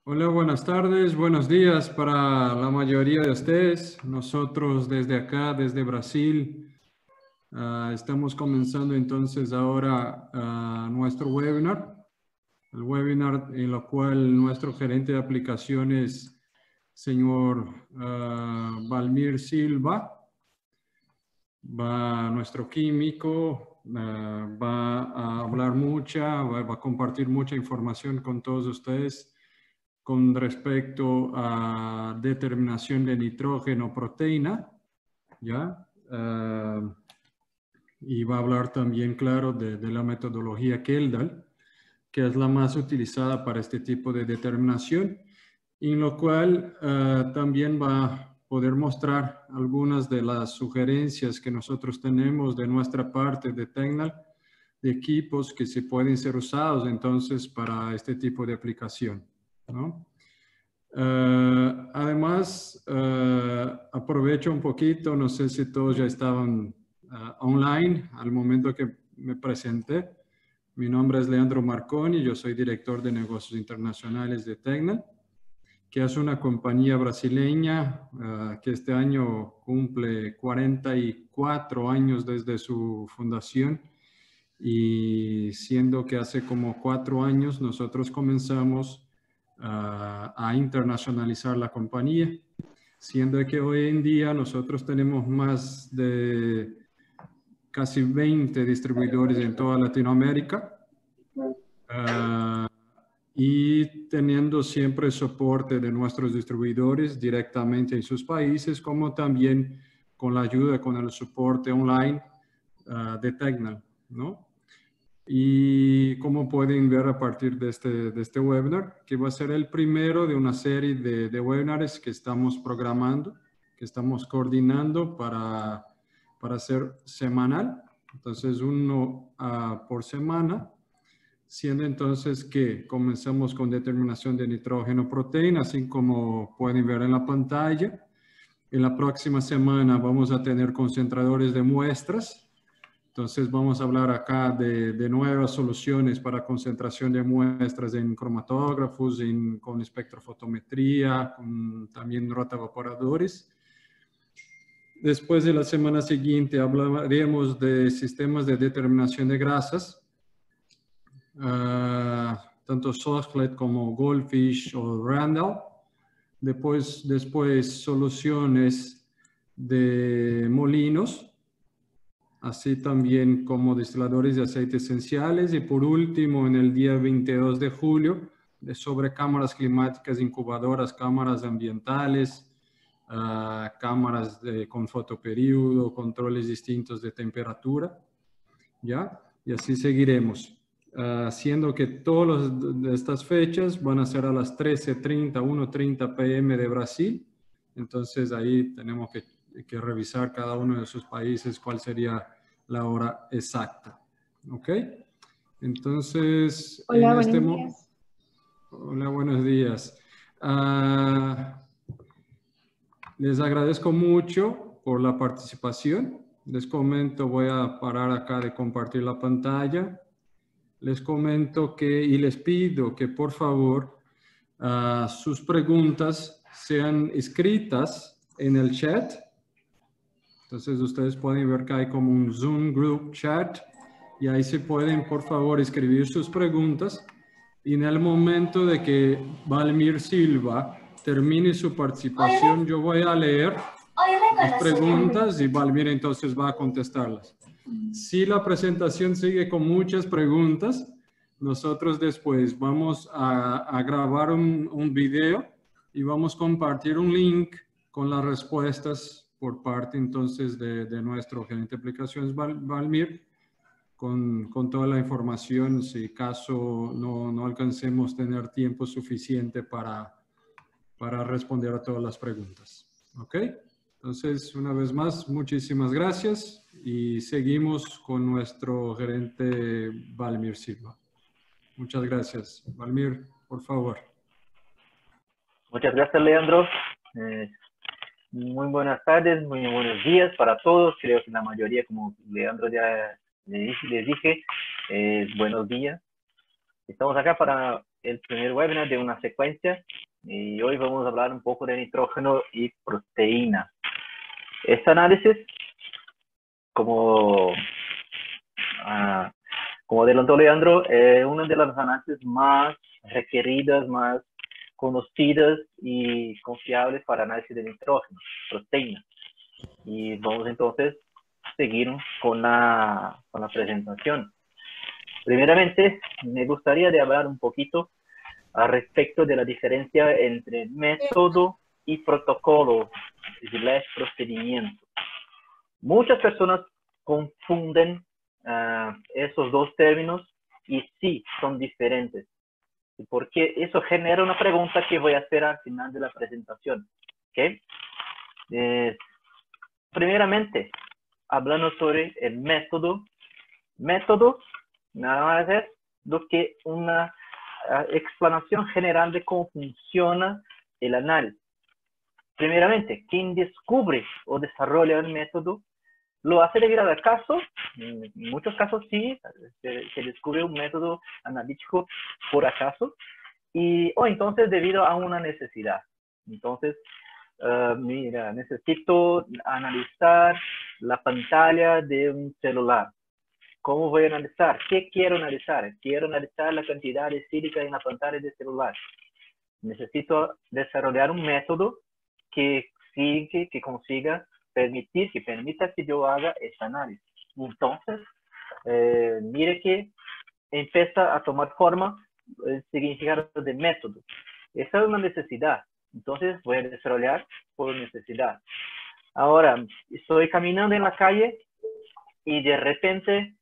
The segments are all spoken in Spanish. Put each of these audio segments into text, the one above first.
Hola, buenas tardes, buenos días para la mayoría de ustedes. Nosotros desde acá, desde Brasil, estamos comenzando entonces ahora nuestro webinar. El webinar en lo cual nuestro gerente de aplicaciones, señor Valmir Silva, nuestro químico, va a hablar va a compartir mucha información con todos ustedes con respecto a determinación de nitrógeno proteína, ¿ya? Y va a hablar también, claro, de la metodología Keldal, que es la más utilizada para este tipo de determinación, en lo cual también va a poder mostrar algunas de las sugerencias que nosotros tenemos de nuestra parte de Tecnal, de equipos que se pueden ser usados entonces para este tipo de aplicación, ¿no? Además, aprovecho un poquito, no sé si todos ya estaban online al momento que me presenté. Mi nombre es Leandro Marconi, yo soy director de negocios internacionales de Tecnal, que es una compañía brasileña que este año cumple 44 años desde su fundación, y siendo que hace como 4 años nosotros comenzamos a internacionalizar la compañía, siendo que hoy en día nosotros tenemos más de casi 20 distribuidores en toda Latinoamérica, y teniendo siempre soporte de nuestros distribuidores directamente en sus países, como también con la ayuda, con el soporte online de Tecnal, ¿no? Y como pueden ver a partir de este webinar, que va a ser el primero de una serie de webinars que estamos programando, que estamos coordinando para hacer semanal. Entonces, uno por semana, siendo entonces que comenzamos con determinación de nitrógeno proteína, así como pueden ver en la pantalla. En la próxima semana vamos a tener concentradores de muestras. Entonces vamos a hablar acá de nuevas soluciones para concentración de muestras en cromatógrafos, con espectrofotometría, con también rotaevaporadores. Después de la semana siguiente hablaremos de sistemas de determinación de grasas, tanto Soxhlet como Goldfish o Randall. Después soluciones de molinos, así también como destiladores de aceites esenciales. Y por último, en el día 22 de julio, sobre cámaras climáticas incubadoras, cámaras ambientales, cámaras con fotoperíodo, controles distintos de temperatura, ¿ya? Y así seguiremos. Siendo que todas estas fechas van a ser a las 13:30, 1:30 p.m. de Brasil. Entonces ahí tenemos que revisar cada uno de sus países cuál sería la hora exacta. ¿Ok? Entonces, Hola, buenos días. Hola, buenos días. Les agradezco mucho por la participación. Les comento, voy a parar acá de compartir la pantalla. Les comento y les pido que por favor sus preguntas sean escritas en el chat. Entonces ustedes pueden ver que hay como un Zoom Group Chat, y ahí se pueden por favor escribir sus preguntas, y en el momento de que Valmir Silva termine su participación, yo voy a leer las preguntas y Valmir entonces va a contestarlas. Si la presentación sigue con muchas preguntas, nosotros después vamos a grabar un video y vamos a compartir un link con las respuestas por parte entonces de nuestro gerente de aplicaciones, Valmir, con toda la información, si caso no alcancemos tener tiempo suficiente para responder a todas las preguntas. ¿Ok? Entonces, una vez más, muchísimas gracias y seguimos con nuestro gerente Valmir Silva. Muchas gracias. Valmir, por favor. Muchas gracias, Leandro. Muy buenas tardes, muy buenos días para todos. Creo que la mayoría, como Leandro ya les dije, buenos días. Estamos acá para el primer webinar de una secuencia y hoy vamos a hablar un poco de nitrógeno y proteína. Este análisis, como adelantó Leandro, es una de las análisis más requeridas, más conocidas y confiables para análisis de nitrógeno, proteína. Y vamos entonces a seguir con la presentación. Primeramente, me gustaría de hablar un poquito al respecto de la diferencia entre método y protocolo, slash procedimiento. Muchas personas confunden esos dos términos y sí, son diferentes. Porque eso genera una pregunta que voy a hacer al final de la presentación. ¿Okay? Primeramente, hablando sobre el método. Método nada más es lo que una explanación general de cómo funciona el análisis. Primeramente, quien descubre o desarrolla el método lo hace debido al caso. En muchos casos sí, se descubre un método analítico por acaso, o entonces debido a una necesidad. Entonces, mira, necesito analizar la pantalla de un celular. ¿Cómo voy a analizar? ¿Qué quiero analizar? Quiero analizar la cantidad de sílica en la pantalla del celular. Necesito desarrollar un método que consiga que permita que yo haga este análisis. Entonces, mire que empieza a tomar forma el significado de método. Esa es una necesidad. Entonces, voy a desarrollar por necesidad. Ahora, estoy caminando en la calle y de repente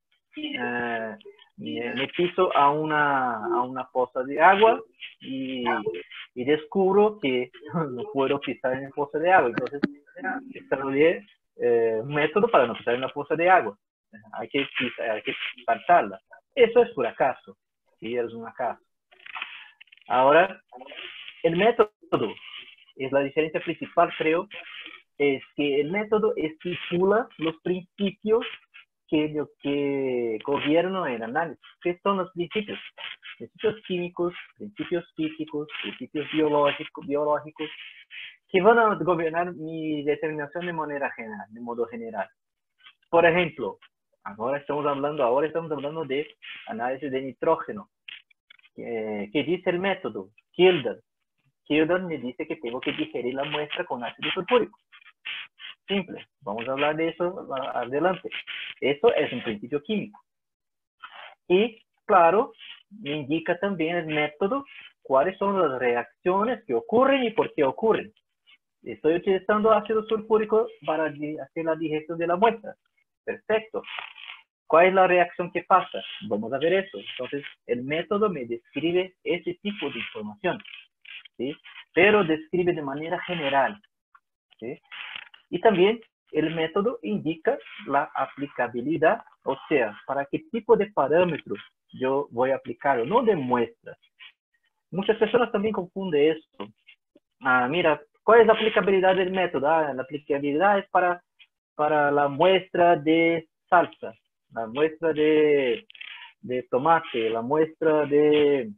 me piso a una poza de agua y descubro que no puedo pisar en la poza de agua. Entonces, desarrollé un método para no pisar en la poza de agua. Hay que saltarla. Eso es por acaso. Sí, es un acaso. Ahora, el método es la diferencia principal, creo, es que el método estipula los principios que gobiernan el análisis. ¿Qué son los principios? Principios químicos, principios físicos, principios biológicos, que van a gobernar mi determinación de modo general. Por ejemplo, ahora estamos hablando de análisis de nitrógeno. ¿Qué dice el método? Kildare me dice que tengo que digerir la muestra con ácido sulfúrico. Simple, vamos a hablar de eso adelante. Eso es un principio químico. Y, claro, me indica también el método cuáles son las reacciones que ocurren y por qué ocurren. Estoy utilizando ácido sulfúrico para hacer la digestión de la muestra. Perfecto. ¿Cuál es la reacción que pasa? Vamos a ver eso. Entonces, el método me describe ese tipo de información, ¿sí? Pero describe de manera general, ¿sí? Y también el método indica la aplicabilidad, o sea, para qué tipo de parámetros yo voy a aplicarlo, no de muestras. Muchas personas también confunden esto. Mira, ¿cuál es la aplicabilidad del método? La aplicabilidad es para la muestra de salsa, la muestra de tomate, la muestra de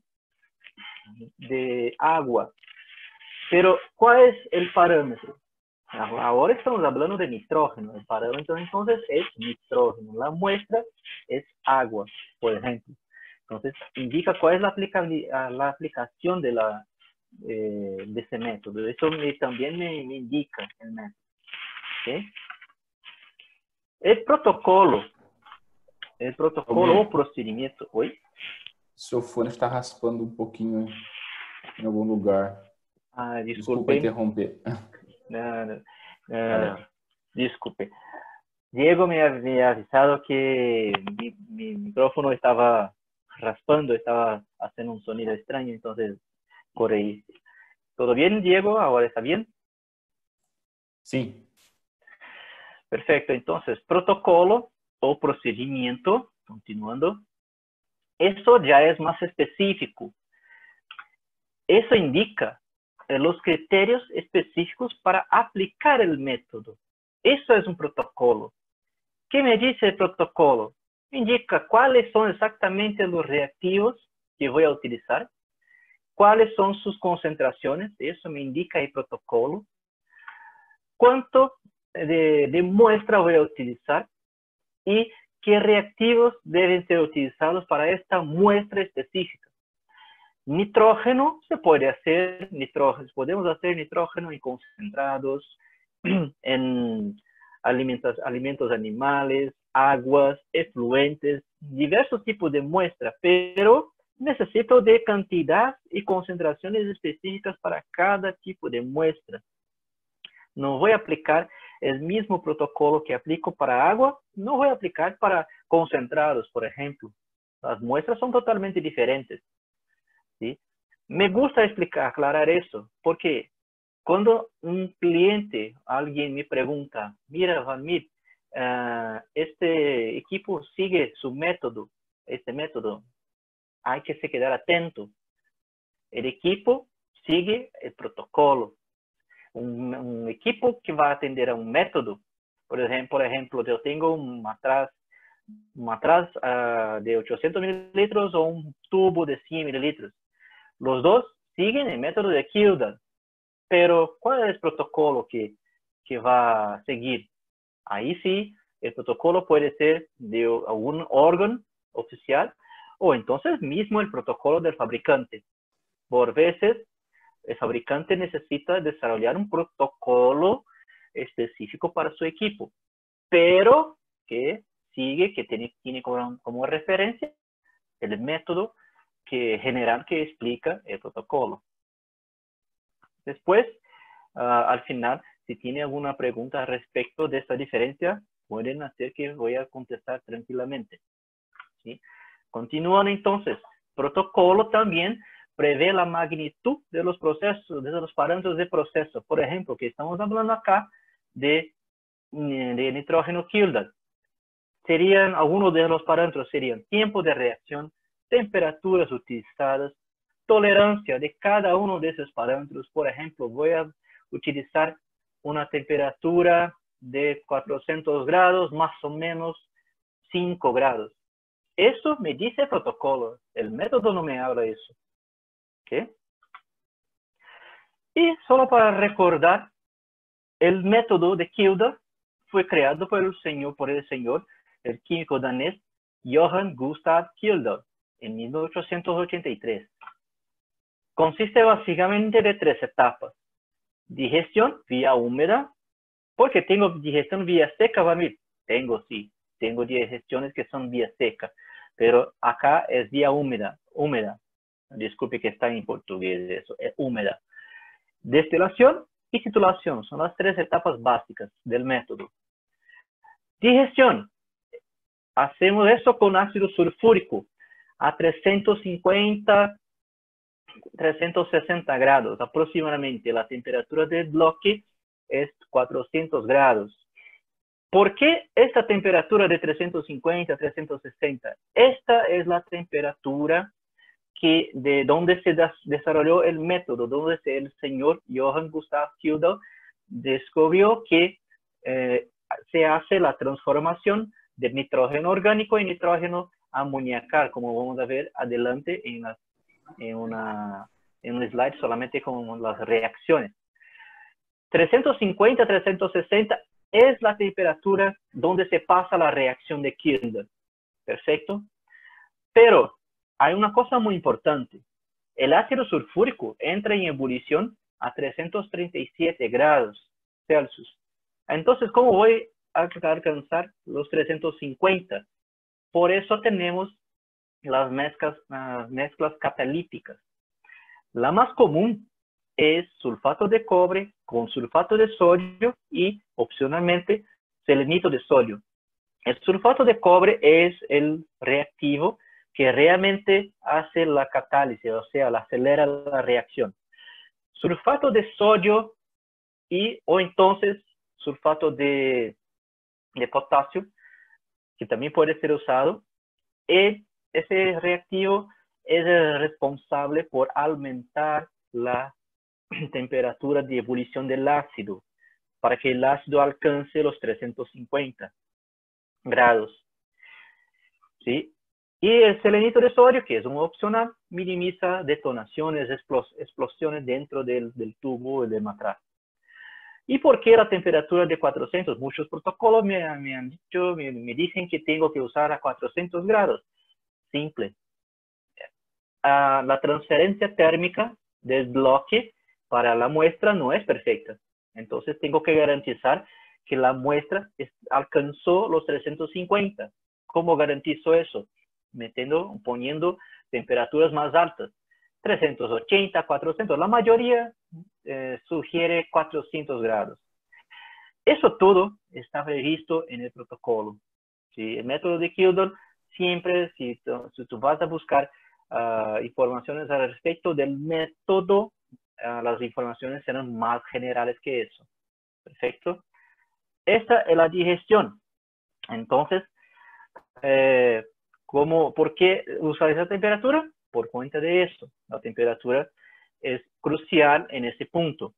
agua. Pero, ¿cuál es el parámetro? Ahora estamos hablando de nitrógeno. El parámetro entonces es nitrógeno. La muestra es agua, por ejemplo. Entonces, indica cuál es la aplicación de ese método. Eso también me indica el método. ¿Okay? El protocolo o procedimiento. ¿Oi? Seu fone está raspando um pouquinho em algum lugar. Desculpa Disculpe. interromper. Disculpe. Diego me había avisado que mi micrófono estaba raspando, estaba haciendo un sonido extraño, entonces corrí. ¿Todo bien, Diego? ¿Ahora está bien? Sí. Perfecto. Entonces, protocolo o procedimiento, continuando, eso ya es más específico. Eso indica los criterios específicos para aplicar el método. Eso es un protocolo. ¿Qué me dice el protocolo? Me indica cuáles son exactamente los reactivos que voy a utilizar, cuáles son sus concentraciones, eso me indica el protocolo, cuánto de muestra voy a utilizar y qué reactivos deben ser utilizados para esta muestra específica. Nitrógeno se puede hacer, podemos hacer nitrógeno en concentrados, en alimentos animales, aguas, efluentes, diversos tipos de muestras, pero necesito de cantidad y concentraciones específicas para cada tipo de muestra. No voy a aplicar el mismo protocolo que aplico para agua, no voy a aplicar para concentrados, por ejemplo. Las muestras son totalmente diferentes, ¿sí? Me gusta aclarar eso, porque cuando un cliente, alguien me pregunta, mira, Vanmir, este equipo sigue su método, este método, hay que se quedar atento. El equipo sigue el protocolo. Un equipo que va a atender a un método, por ejemplo, yo tengo un matraz de 800 mililitros o un tubo de 100 mililitros. Los dos siguen el método de Kildan, pero ¿cuál es el protocolo que va a seguir? Ahí sí, el protocolo puede ser de algún órgano oficial o entonces mismo el protocolo del fabricante. Por veces, el fabricante necesita desarrollar un protocolo específico para su equipo, pero que tiene como referencia el método general que explica el protocolo. Después, al final, si tiene alguna pregunta respecto de esta diferencia, pueden hacer que voy a contestar tranquilamente, ¿sí? Continúan entonces. Protocolo también prevé la magnitud de los procesos, de los parámetros de proceso. Por ejemplo, que estamos hablando acá de nitrógeno Kildan. Algunos de los parámetros serían tiempo de reacción, temperaturas utilizadas, tolerancia de cada uno de esos parámetros. Por ejemplo, voy a utilizar una temperatura de 400 grados, más o menos 5 grados. Eso me dice el protocolo. El método no me habla de eso. ¿Okay? Y solo para recordar, el método de Kildan fue creado por el señor, el químico danés Johan Gustav Kildan, en 1883. Consiste básicamente de 3 etapas. Digestión vía húmeda. ¿Por qué tengo digestión vía seca, Vanmir? Sí. Tengo digestiones que son vía seca. Pero acá es vía húmeda. Disculpe que está en portugués eso. Es húmeda. Destilación y titulación son las 3 etapas básicas del método. Digestión. Hacemos eso con ácido sulfúrico a 350, 360 grados aproximadamente. La temperatura del bloque es 400 grados. ¿Por qué esta temperatura de 350 a 360? Esta es la temperatura de donde se desarrolló el método, donde el señor Johan Gustav Kildan descubrió que se hace la transformación de nitrógeno orgánico y nitrógeno amoniacal, como vamos a ver adelante en un slide solamente con las reacciones. 350 a 360 es la temperatura donde se pasa la reacción de Kildan. Perfecto. Pero hay una cosa muy importante. El ácido sulfúrico entra en ebullición a 337 grados Celsius. Entonces, ¿cómo voy a alcanzar los 350? Por eso tenemos las mezclas catalíticas. La más común es sulfato de cobre con sulfato de sodio y, opcionalmente, selenito de sodio. El sulfato de cobre es el reactivo que realmente hace la catálisis, o sea, acelera la reacción. Sulfato de sodio o entonces sulfato de potasio, que también puede ser usado, ese reactivo es el responsable por aumentar la temperatura de ebullición del ácido, para que el ácido alcance los 350 grados. ¿Sí? Y el selenito de sodio, que es un opcional, minimiza detonaciones, explosiones dentro del tubo de matraz. ¿Y por qué la temperatura de 400? Muchos protocolos me han dicho, me dicen que tengo que usar a 400 grados. Simple. La transferencia térmica del bloque para la muestra no es perfecta. Entonces tengo que garantizar que la muestra alcanzó los 350. ¿Cómo garantizo eso? Poniendo temperaturas más altas. 380, 400. La mayoría sugiere 400 grados. Eso todo está previsto en el protocolo. ¿Sí? El método de Kildare siempre, si tú vas a buscar informaciones al respecto del método, las informaciones serán más generales que eso. Perfecto. Esta es la digestión. Entonces, ¿por qué usar esa temperatura? Por cuenta de eso. La temperatura es crucial en ese punto.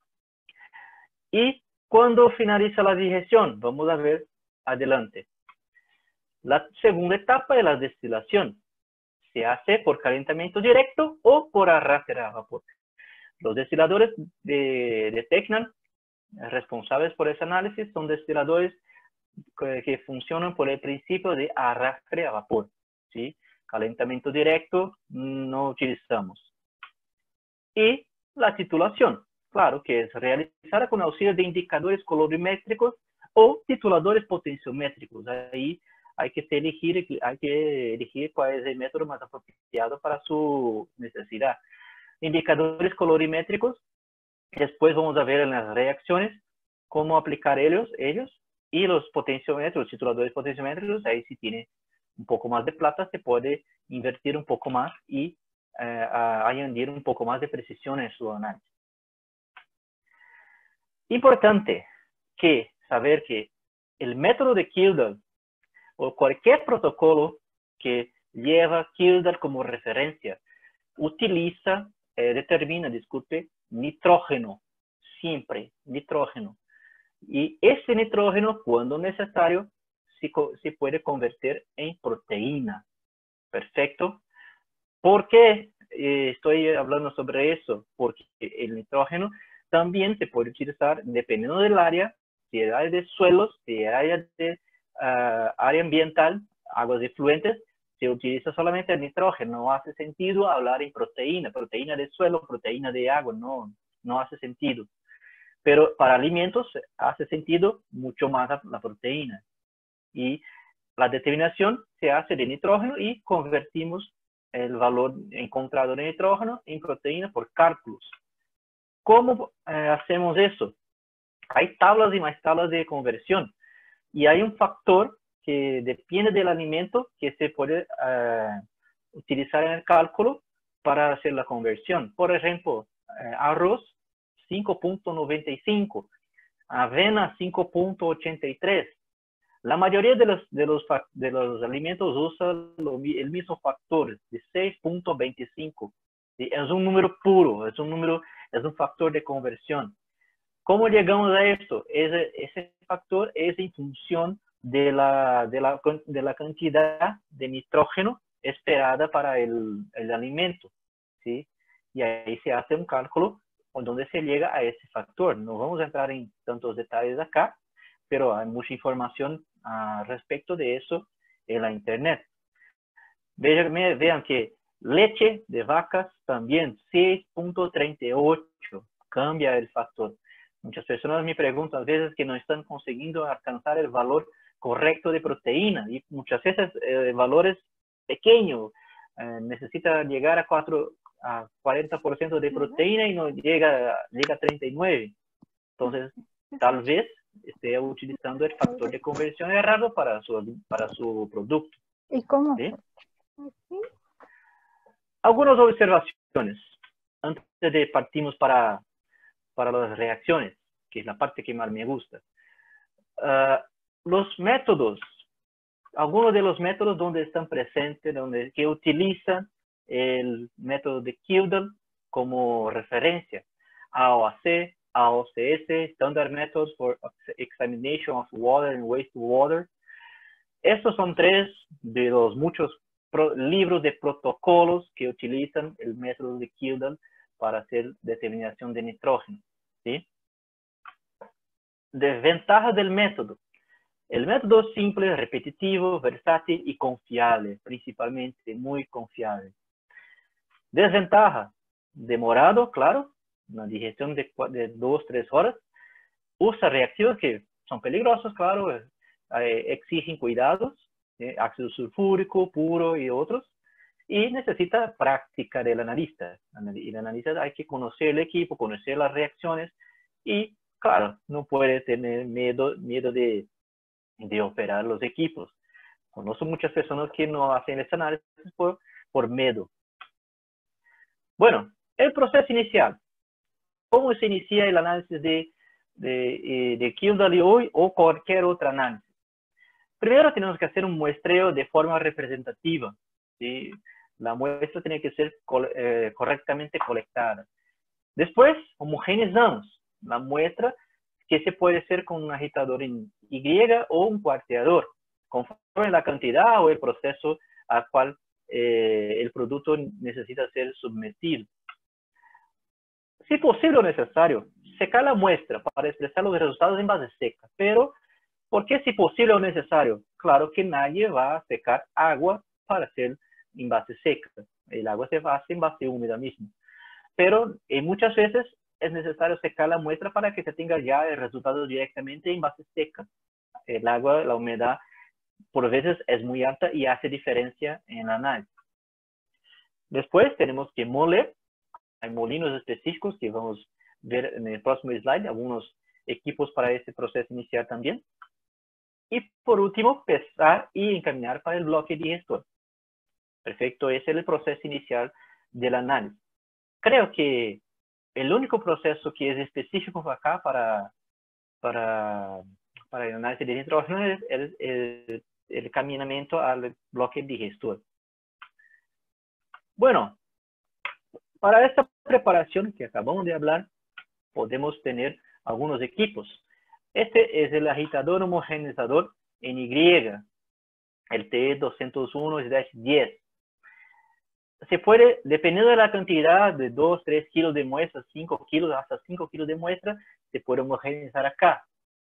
Y cuando finaliza la digestión, vamos a ver adelante. La segunda etapa es la destilación. Se hace por calentamiento directo o por arrastre a vapor. Los destiladores de Tecnan, responsables por ese análisis, son destiladores que funcionan por el principio de arrastre a vapor. ¿Sí? Calentamiento directo no utilizamos. Y la titulación, claro, que es realizada con auxilio de indicadores colorimétricos o tituladores potenciométricos. Ahí hay que elegir cuál es el método más apropiado para su necesidad. Indicadores colorimétricos, después vamos a ver en las reacciones cómo aplicar ellos. Y los potenciómetros, tituladores potenciómetros, ahí si tiene un poco más de plata, se puede invertir un poco más y añadir un poco más de precisión en su análisis. Importante saber que el método de Kildare o cualquier protocolo que lleva Kildare como referencia determina nitrógeno, siempre nitrógeno. Y ese nitrógeno, cuando necesario, se puede convertir en proteína. Perfecto. ¿Por qué estoy hablando sobre eso? Porque el nitrógeno también se puede utilizar dependiendo del área, si es área de suelos, si es área de área ambiental, aguas efluentes, se utiliza solamente el nitrógeno. No hace sentido hablar en proteína de suelo, proteína de agua, no hace sentido. Pero para alimentos hace sentido mucho más la proteína. Y la determinación se hace de nitrógeno y convertimos el valor encontrado de nitrógeno en proteína por cálculos. ¿Cómo hacemos eso? Hay tablas y más tablas de conversión. Y hay un factor que depende del alimento que se puede utilizar en el cálculo para hacer la conversión. Por ejemplo, arroz 5.95, avena 5.83. La mayoría de los alimentos usa el mismo factor de 6.25. Es un número puro, es un factor de conversión. ¿Cómo llegamos a esto? Ese factor es en función de la cantidad de nitrógeno esperada para el alimento, ¿sí? Y ahí se hace un cálculo donde se llega a ese factor. No vamos a entrar en tantos detalles acá, pero hay mucha información respecto de eso en la internet. Vean que leche de vacas también 6.38, cambia el factor. Muchas personas me preguntan a veces que no están consiguiendo alcanzar el valor correcto de proteína y muchas veces el valor es pequeño, necesita llegar a 40% de proteína y no llega a 39%. Entonces, tal vez esté utilizando el factor de conversión errado para su producto. ¿Y cómo? ¿Sí? Algunas observaciones antes de partimos para las reacciones, que es la parte que más me gusta. Los métodos, algunos de los métodos donde están presentes, que utilizan el método de Kildare como referencia, AOAC, AOCS, Standard Methods for Examination of Water and Wastewater. Estos son tres de los muchos libros de protocolos que utilizan el método de Kildare para hacer determinación de nitrógeno, ¿sí? Desventajas del método. El método es simple, repetitivo, versátil y confiable, principalmente muy confiable. Desventaja, demorado, claro, una digestión de 2-3 horas. Usa reactivos que son peligrosos, claro, exigen cuidados, ácido sulfúrico puro y otros. Y necesita práctica del analista. El analista hay que conocer el equipo, conocer las reacciones y, claro, no puede tener miedo de operar los equipos. Conozco muchas personas que no hacen este análisis por miedo. Bueno, el proceso inicial. ¿Cómo se inicia el análisis de Kildare hoy o cualquier otro análisis? Primero tenemos que hacer un muestreo de forma representativa, ¿sí? La muestra tiene que ser correctamente colectada. Después, homogeneizamos la muestra, que se puede hacer con un agitador en Y o un cuarteador, conforme la cantidad o el proceso al cual el producto necesita ser sometido. Si posible o necesario, secar la muestra para expresar los resultados en base seca. Pero, ¿por qué si posible o necesario? Claro que nadie va a secar agua para hacer en base seca. El agua se hace en base húmeda mismo. Pero muchas veces es necesario secar la muestra para que se tenga ya el resultado directamente en base seca. El agua, la humedad, por veces es muy alta y hace diferencia en el análisis. Después tenemos que moler. Hay molinos específicos que vamos a ver en el próximo slide, algunos equipos para este proceso inicial también. Y por último, pesar y encaminar para el bloque digestor. Perfecto, ese es el proceso inicial del análisis. Creo que el único proceso que es específico acá para el análisis de nitrógeno es el caminamiento al bloque digestor. Bueno, para esta preparación que acabamos de hablar, podemos tener algunos equipos. Este es el agitador homogeneizador en Y, el TE201-10. Se puede, dependiendo de la cantidad de 2, 3 kilos de muestra, 5 kilos, hasta 5 kilos de muestra, se puede homogeneizar acá.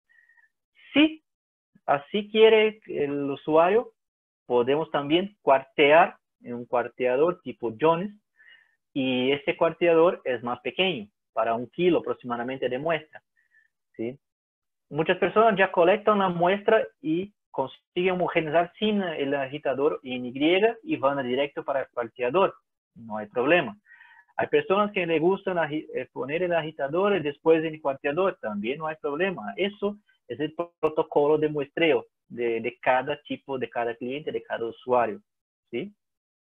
Si así quiere el usuario, podemos también cuartear en un cuarteador tipo Jones, y este cuarteador es más pequeño, para 1 kilo aproximadamente de muestra, ¿sí? Muchas personas ya colectan la muestra y consiguen homogeneizar sin el agitador en Y y van directo para el cuarteador. No hay problema. Hay personas que les gustan poner el agitador y después el cuarteador. También no hay problema. Eso es el protocolo de muestreo de cada tipo, de cada cliente, de cada usuario, ¿sí?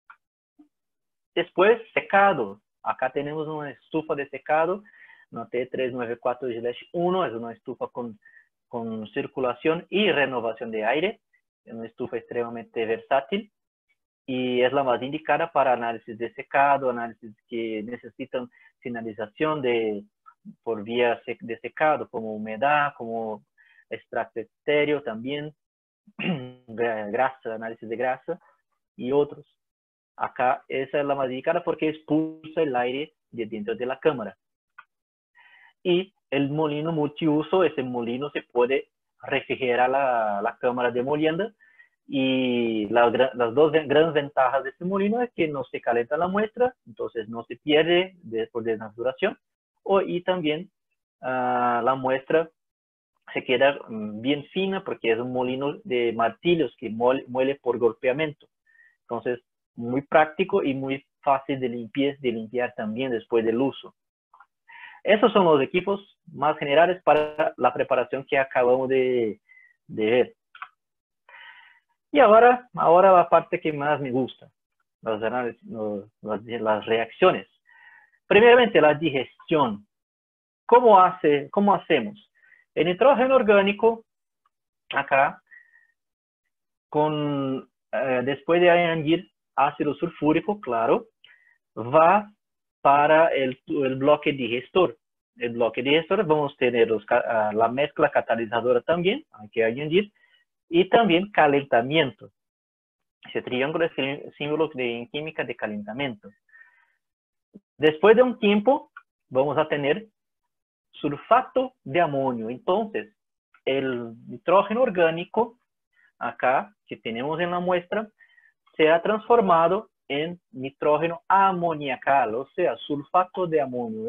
Después, secado. Acá tenemos una estufa de secado, una T394-1, es una estufa con circulación y renovación de aire. Es una estufa extremadamente versátil y es la más indicada para análisis de secado, análisis que necesitan finalización por vía de secado, como humedad, como extracto estéreo también, grasa, análisis de grasa y otros. Acá esa es la más indicada porque expulsa el aire de dentro de la cámara. Y el molino multiuso, ese molino se puede refrigerar la cámara de molienda. Y las dos grandes ventajas de este molino es que no se calienta la muestra, entonces no se pierde por desnaturación. Y también la muestra se queda bien fina porque es un molino de martillos que muele por golpeamiento. Entonces, muy práctico y muy fácil de limpiar también después del uso. Esos son los equipos más generales para la preparación que acabamos de ver. Y ahora la parte que más me gusta, las reacciones. Primeramente, la digestión. ¿Cómo hacemos? El nitrógeno orgánico, acá, después de añadir ácido sulfúrico, claro, va para el bloque digestor. El bloque digestor vamos a tener la mezcla catalizadora también, hay que añadir, y también calentamiento. Ese triángulo es el símbolo en química de calentamiento. Después de un tiempo, vamos a tener sulfato de amonio. Entonces, el nitrógeno orgánico, acá, que tenemos en la muestra, se ha transformado en nitrógeno amoniacal, o sea, sulfato de amonio,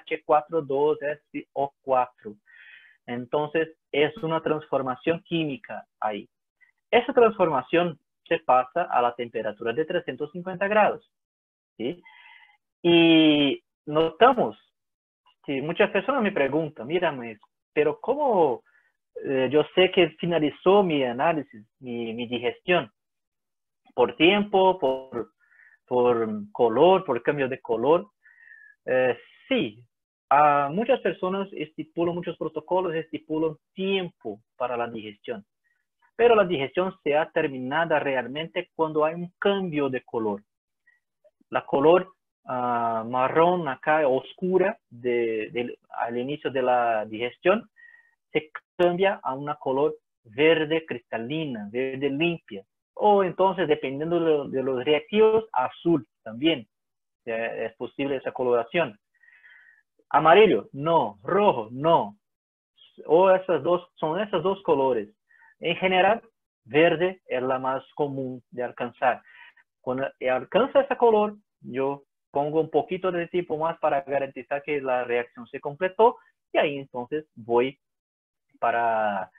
NH42SO4. Entonces, es una transformación química ahí. Esa transformación se pasa a la temperatura de 350 grados, ¿sí? Y notamos que muchas personas me preguntan, mírame, pero ¿cómo yo sé que finalizó mi análisis, mi digestión? ¿Por tiempo, por color, por cambio de color? Sí, muchas personas estipulan, muchos protocolos estipulan tiempo para la digestión, pero la digestión se ha terminado realmente cuando hay un cambio de color. La color marrón acá, oscura, al inicio de la digestión, se cambia a una color verde cristalina, verde limpia. O entonces, dependiendo de los reactivos, azul también. Es posible esa coloración. Amarillo, no. Rojo, no. O son esos dos colores. En general, verde es la más común de alcanzar. Cuando alcanza ese color, yo pongo un poquito de tiempo más para garantizar que la reacción se completó y ahí entonces voy para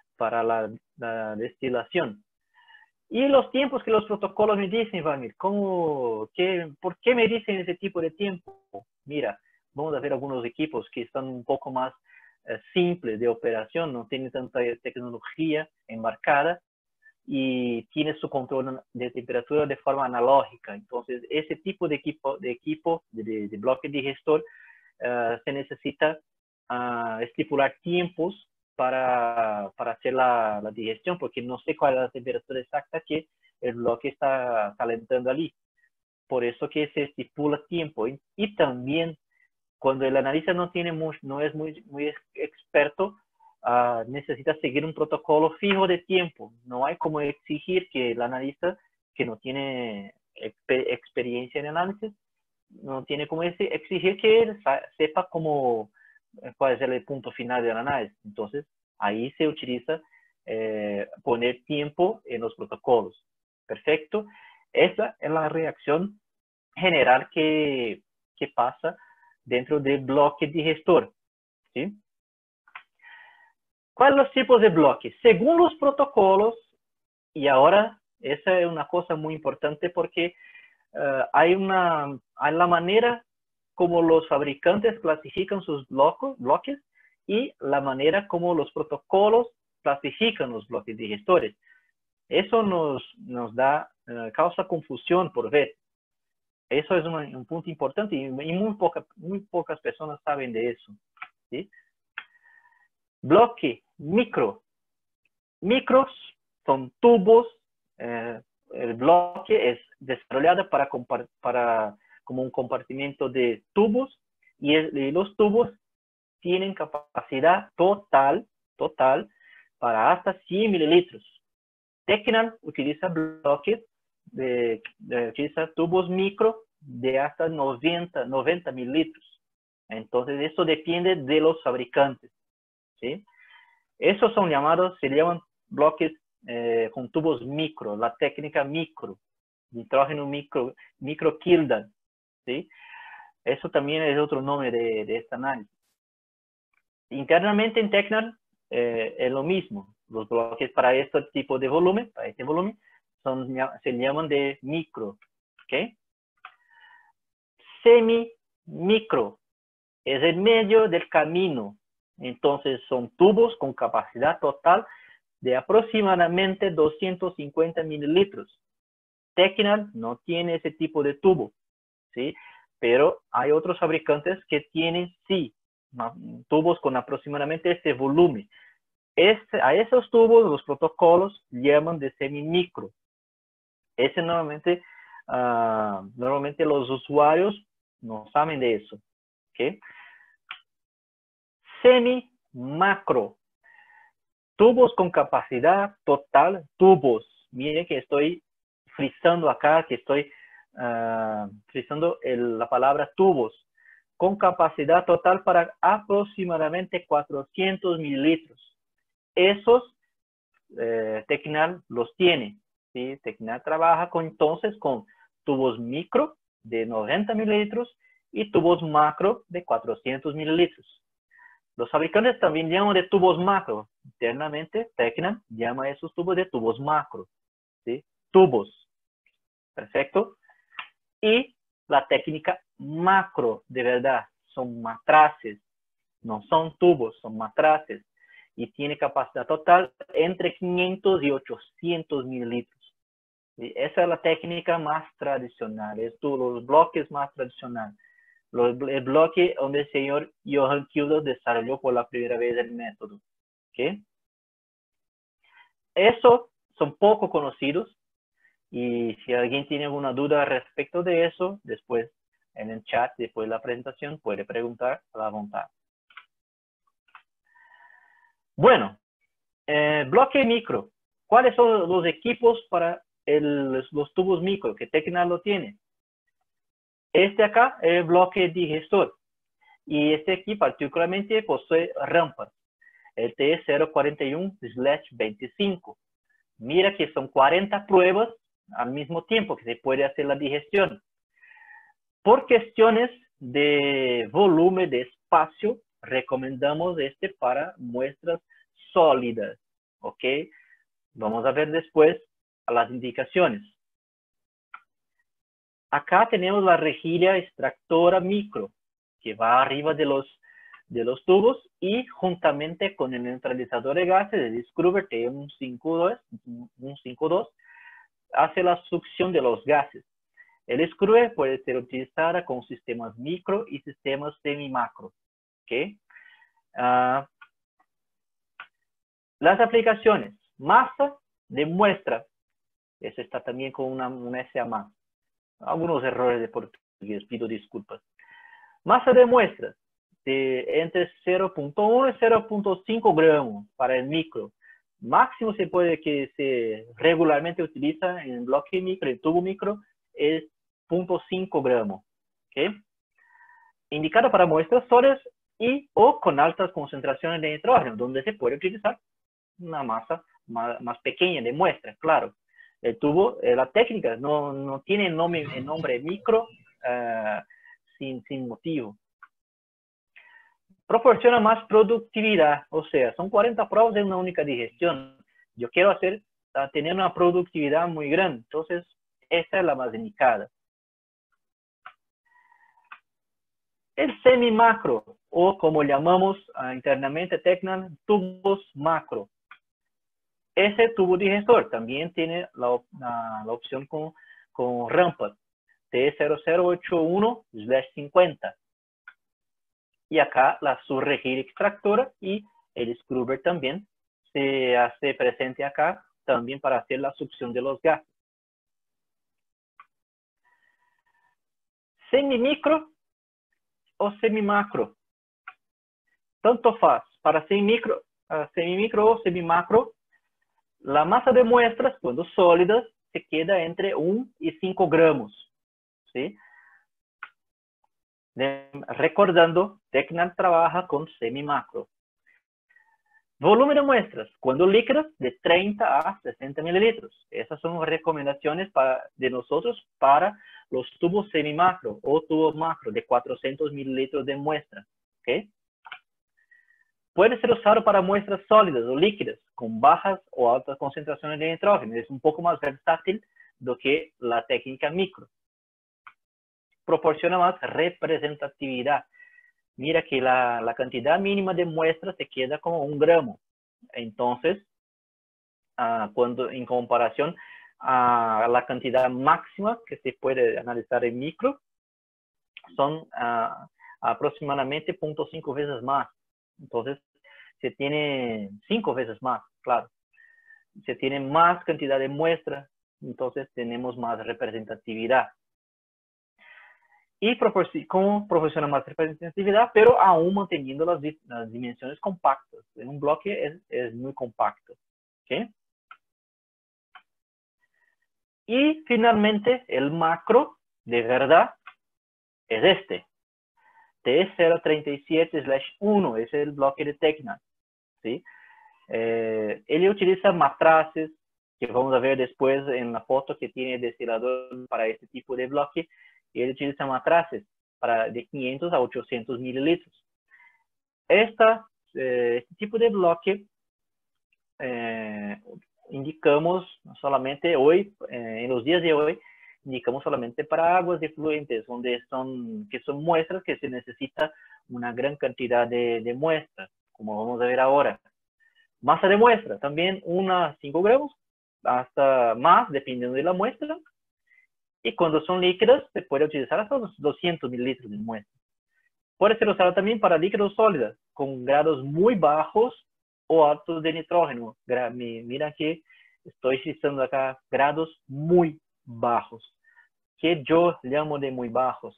la destilación. Y los tiempos que los protocolos me dicen, Vladimir, ¿por qué me dicen ese tipo de tiempo? Mira, vamos a ver algunos equipos que están un poco más simples de operación, no tienen tanta tecnología embarcada y tiene su control de temperatura de forma analógica. Entonces, ese tipo de equipo de bloque digestor se necesita estipular tiempos para hacer la digestión, porque no sé cuál es la temperatura exacta que el bloque está calentando allí. Por eso que se estipula tiempo. Y también, cuando el analista no es muy experto, necesita seguir un protocolo fijo de tiempo. No hay como exigir que el analista, que no tiene experiencia en análisis, no tiene como exigir que él sepa cuál es el punto final del análisis. Entonces, ahí se utiliza poner tiempo en los protocolos. Perfecto. Esa es la reacción general que pasa dentro del bloque digestor, ¿sí? ¿Cuáles son los tipos de bloques? Según los protocolos, y ahora esa es una cosa muy importante porque hay la manera como los fabricantes clasifican sus bloques y la manera como los protocolos clasifican los bloques digestores. Eso nos causa confusión por ver. Eso es un punto importante y muy pocas personas saben de eso, ¿sí? Bloque micro. Micros son tubos. El bloque es desarrollado como un compartimento de tubos y los tubos tienen capacidad total para hasta 100 mililitros. Tecnal utiliza utiliza tubos micro de hasta 90 mililitros. Entonces, eso depende de los fabricantes, ¿sí? Esos se llaman bloques con tubos micro, la técnica micro, nitrógeno micro Kildan, ¿sí? Eso también es otro nombre de este análisis. Internamente en Tecnal es lo mismo. Los bloques para este tipo de volumen, se llaman de micro, ¿ok? Semi-micro es el medio del camino. Entonces son tubos con capacidad total de aproximadamente 250 mililitros. Tecnal no tiene ese tipo de tubo, ¿sí? Pero hay otros fabricantes que tienen, sí, tubos con aproximadamente ese volumen. A esos tubos los protocolos llaman de semi-micro. Normalmente los usuarios no saben de eso, ¿ok? Semi-macro. Tubos con capacidad total, miren que estoy frisando acá que estoy frisando la palabra tubos, con capacidad total para aproximadamente 400 mililitros. Esos Tecnal los tiene, ¿sí? Tecnal trabaja entonces con tubos micro de 90 mililitros y tubos macro de 400 mililitros. Los fabricantes también llaman de tubos macro. Internamente, Tecnal llama a esos tubos de tubos macro, ¿sí? Tubos. Perfecto. Y la técnica macro, de verdad, son matraces. No son tubos, son matraces. Y tiene capacidad total entre 500 y 800 mililitros. ¿Sí? Esa es la técnica más tradicional. Es los bloques más tradicionales. El bloque donde el señor Johan Kilder desarrolló por la primera vez el método. ¿Okay? Esos son poco conocidos. Y si alguien tiene alguna duda respecto de eso, después en el chat, después de la presentación, puede preguntar a la voluntad. Bueno, bloque micro. ¿Cuáles son los equipos para los tubos micro que Tecnal lo tiene? Este acá es el bloque digestor. Y este aquí particularmente posee rampas. El TE041/25. Mira que son 40 pruebas al mismo tiempo que se puede hacer la digestión. Por cuestiones de volumen, de espacio, recomendamos este para muestras sólidas. ¿Ok? Vamos a ver después las indicaciones. Acá tenemos la rejilla extractora micro, que va arriba de los tubos y juntamente con el neutralizador de gases, el Scrubber TE152, hace la succión de los gases. El Scrubber puede ser utilizada con sistemas micro y sistemas semi-macro. ¿Okay? Las aplicaciones. Masa de muestra. Eso está también con una S a más. Algunos errores de portugués, pido disculpas. Masa de muestras. Entre 0.1 y 0.5 gramos para el micro. Máximo se puede que se regularmente utiliza en el bloque micro, el tubo micro, es 0.5 gramos. ¿Okay? Indicado para muestras sólidas y o con altas concentraciones de nitrógeno, donde se puede utilizar una masa más pequeña de muestra, claro. El tubo, la técnica no tiene el nombre micro sin motivo. Proporciona más productividad, o sea, son 40 pruebas de una única digestión. Yo quiero tener una productividad muy grande, entonces esta es la más indicada. El semi-macro, o como llamamos internamente Tecnal, tubos macro. Ese tubo digestor también tiene la opción con rampas, T0081/50. Y acá su rejilla extractora y el Scrubber también se hace presente acá también para hacer la succión de los gases. Semimicro o semimacro. Tanto faz. Para semimicro o semimacro, la masa de muestras, cuando sólidas, se queda entre 1 y 5 gramos. ¿Sí? Recordando, Tecnal trabaja con semimacro. Volumen de muestras, cuando líquidas, de 30 a 60 mililitros. Esas son recomendaciones de nosotros para los tubos semimacro o tubos macro de 400 mililitros de muestra. ¿Okay? Puede ser usado para muestras sólidas o líquidas con bajas o altas concentraciones de nitrógeno. Es un poco más versátil do que la técnica micro. Proporciona más representatividad. Mira que la cantidad mínima de muestras se queda como 1 gramo. Entonces, cuando en comparación a la cantidad máxima que se puede analizar en micro, son aproximadamente 0.5 veces más. Entonces, se tiene 5 veces más, claro. Se tiene más cantidad de muestras, entonces tenemos más representatividad. Y proporciona más representatividad, pero aún manteniendo las dimensiones compactas. En un bloque es muy compacto. ¿Okay? Y finalmente el macro de verdad es este. T037/1 es el bloque de Tecna, ¿sí? Él utiliza matraces, que vamos a ver después en la foto que tiene el destilador para este tipo de bloque. Él utiliza matraces de 500 a 800 mililitros. Este tipo de bloque indicamos solamente hoy, en los días de hoy, indicamos solamente para aguas efluentes, que son muestras que se necesita una gran cantidad de muestras, como vamos a ver ahora. Masa de muestra, también unas 5 gramos, hasta más, dependiendo de la muestra. Y cuando son líquidas, se puede utilizar hasta los 200 mililitros de muestra. Puede ser usado también para líquidos sólidos, con grados muy bajos o altos de nitrógeno. Mira que estoy citando acá grados muy bajos, que yo llamo de muy bajos,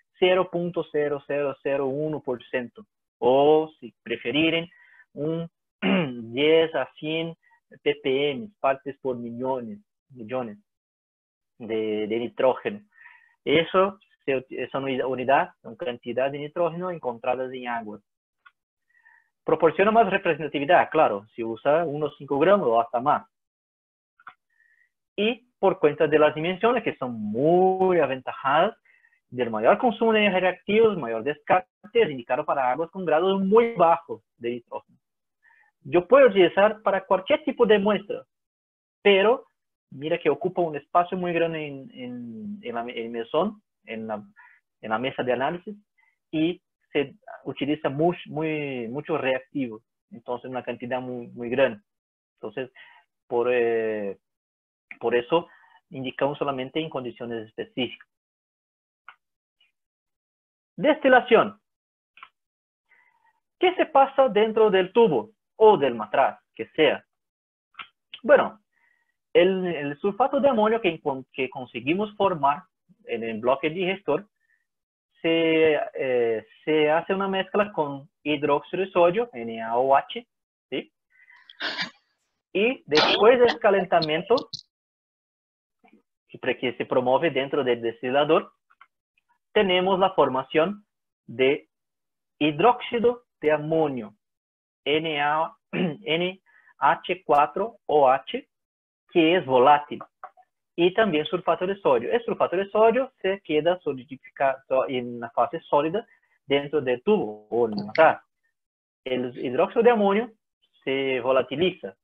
0.0001%, o si prefieren, un 10 a 100 ppm, partes por millones de nitrógeno. Eso es una unidad, una cantidad de nitrógeno encontradas en agua. Proporciona más representatividad, claro, si usa unos 5 gramos o hasta más. Y por cuenta de las dimensiones, que son muy aventajadas, del mayor consumo de reactivos, mayor descarte, es indicado para aguas con grados muy bajos de nitrógeno. Yo puedo utilizar para cualquier tipo de muestra, pero mira que ocupa un espacio muy grande en el mesón, en la mesa de análisis, y se utiliza mucho reactivo, entonces una cantidad muy grande. Entonces, por eso indicamos solamente en condiciones específicas. Destilación. ¿Qué se pasa dentro del tubo o del matraz, que sea? Bueno, el sulfato de amonio que conseguimos formar en el bloque digestor se hace una mezcla con hidróxido de sodio, NaOH, ¿sí? Y después del calentamiento, que se promueve dentro del destilador, tenemos la formación de hidróxido de amonio, NH4OH, que es volátil, y también sulfato de sodio. El sulfato de sodio se queda solidificado en la fase sólida dentro del tubo o en el matraz. El hidróxido de amonio se volatiliza.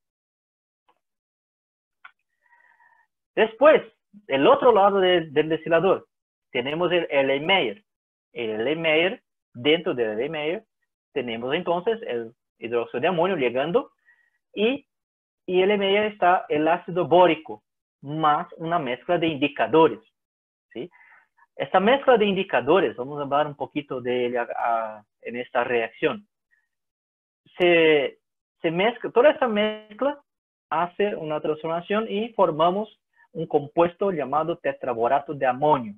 Después, el otro lado del destilador, tenemos el Erlenmeyer. El Erlenmeyer, dentro del Erlenmeyer, tenemos entonces el hidróxido de amonio llegando, y el Erlenmeyer está el ácido bórico, más una mezcla de indicadores, ¿sí? Esta mezcla de indicadores, vamos a hablar un poquito de ella en esta reacción. Se mezcla, toda esta mezcla hace una transformación y formamos un compuesto llamado tetraborato de amonio,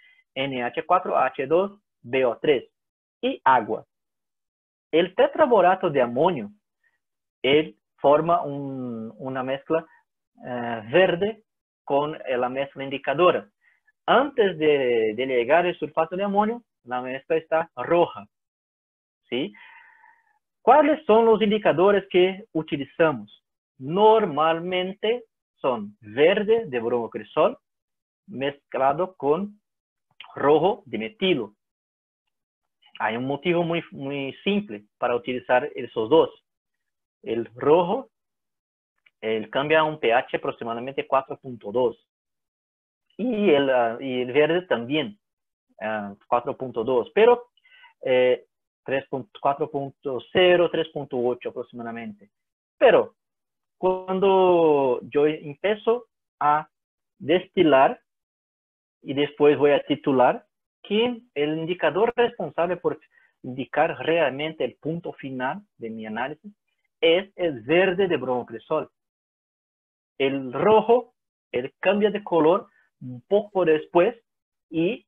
NH4H2BO3, y agua. El tetraborato de amonio, él forma una mezcla verde con la mezcla indicadora. Antes de llegar el sulfato de amonio, la mezcla está roja, ¿sí? ¿Cuáles son los indicadores que utilizamos? Normalmente son verde de bromocresol mezclado con rojo de metilo. Hay un motivo muy simple para utilizar esos dos. El rojo cambia a un pH aproximadamente 4.2. Y el verde también, 4.2. Pero 4.0, 3.8 aproximadamente. Pero cuando yo empiezo a destilar y después voy a titular, que el indicador responsable por indicar realmente el punto final de mi análisis es el verde de bromocresol. El rojo, él cambia de color un poco después y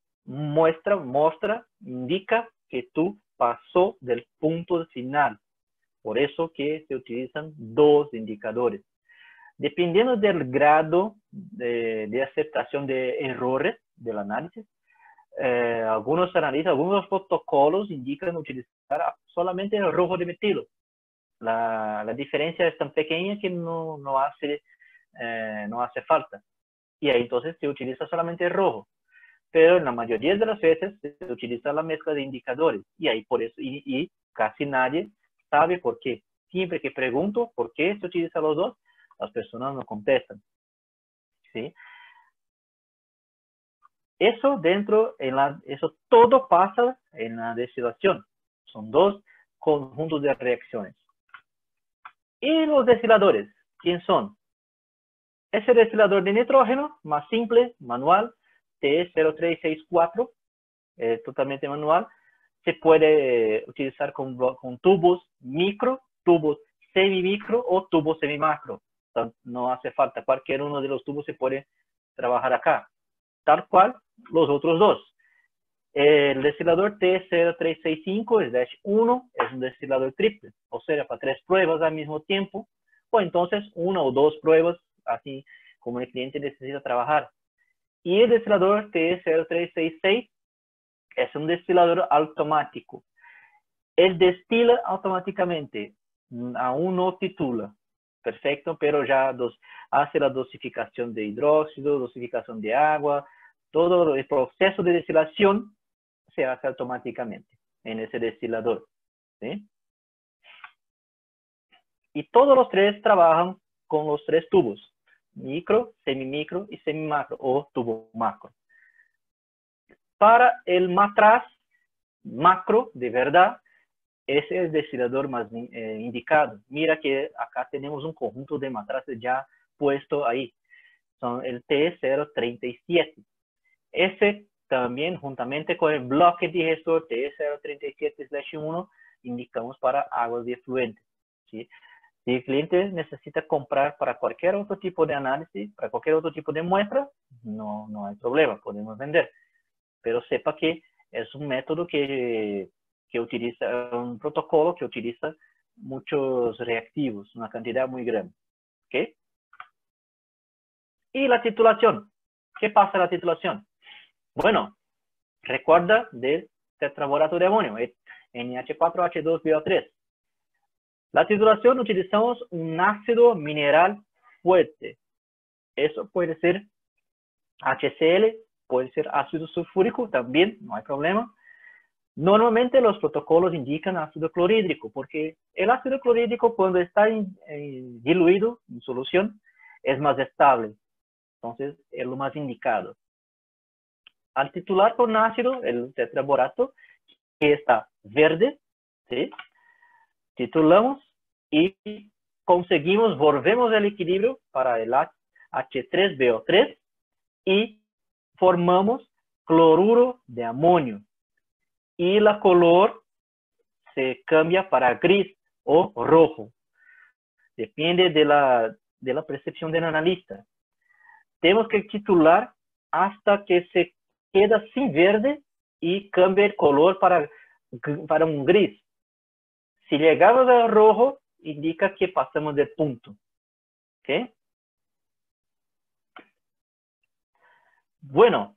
indica que tú pasó del punto final. Por eso que se utilizan dos indicadores. Dependiendo del grado de aceptación de errores del análisis, algunos analistas, algunos protocolos indican utilizar solamente el rojo de metilo. La diferencia es tan pequeña que no hace falta. Y ahí entonces se utiliza solamente el rojo. Pero en la mayoría de las veces se utiliza la mezcla de indicadores. Y ahí por eso, y casi nadie sabe por qué. Siempre que pregunto por qué se utilizan los dos, las personas no contestan. ¿Sí? Eso eso todo pasa en la destilación. Son dos conjuntos de reacciones. ¿Y los destiladores? ¿Quién son? Ese destilador de nitrógeno, más simple, manual, T0364, totalmente manual, se puede utilizar con tubos micro, tubos semimicro o tubos semimacro. No hace falta, cualquier uno de los tubos se puede trabajar acá. Tal cual los otros dos. El destilador T0365-1 es un destilador triple, o sea, para 3 pruebas al mismo tiempo, o entonces 1 o 2 pruebas, así como el cliente necesita trabajar. Y el destilador T0366 es un destilador automático. Él destila automáticamente, aún no titula, perfecto, pero ya hace la dosificación de hidróxido, dosificación de agua, todo el proceso de destilación se hace automáticamente en ese destilador. ¿Sí? Y todos los tres trabajan con los 3 tubos, micro, semimicro y semimacro, o tubo macro. Para el matraz macro, de verdad, ese es el destilador más indicado. Mira que acá tenemos un conjunto de matraces ya puesto ahí. Son el T037. Ese también, juntamente con el bloque digestor T037/1, indicamos para aguas diefluentes. ¿Sí? Si el cliente necesita comprar para cualquier otro tipo de análisis, para cualquier otro tipo de muestra, no hay problema, podemos vender. Pero sepa que es un método que utiliza, un protocolo que utiliza muchos reactivos, una cantidad muy grande. ¿Okay? Y la titulación. ¿Qué pasa en la titulación? Bueno, recuerda del tetraborato de amonio, NH4H2BO3. La titulación utilizamos un ácido mineral fuerte. Eso puede ser HCl, puede ser ácido sulfúrico también, no hay problema. Normalmente los protocolos indican ácido clorhídrico, porque el ácido clorhídrico cuando está diluido en solución es más estable. Entonces es lo más indicado. Al titular con ácido, el tetraborato, que está verde, ¿sí? Titulamos y conseguimos, volvemos el equilibrio para el H3BO3 y formamos cloruro de amonio. Y la color se cambia para gris o rojo. Depende de la percepción del analista. Tenemos que titular hasta que se queda sin verde y cambia el color para un gris. Si llegamos al rojo, indica que pasamos del punto. ¿Okay? Bueno,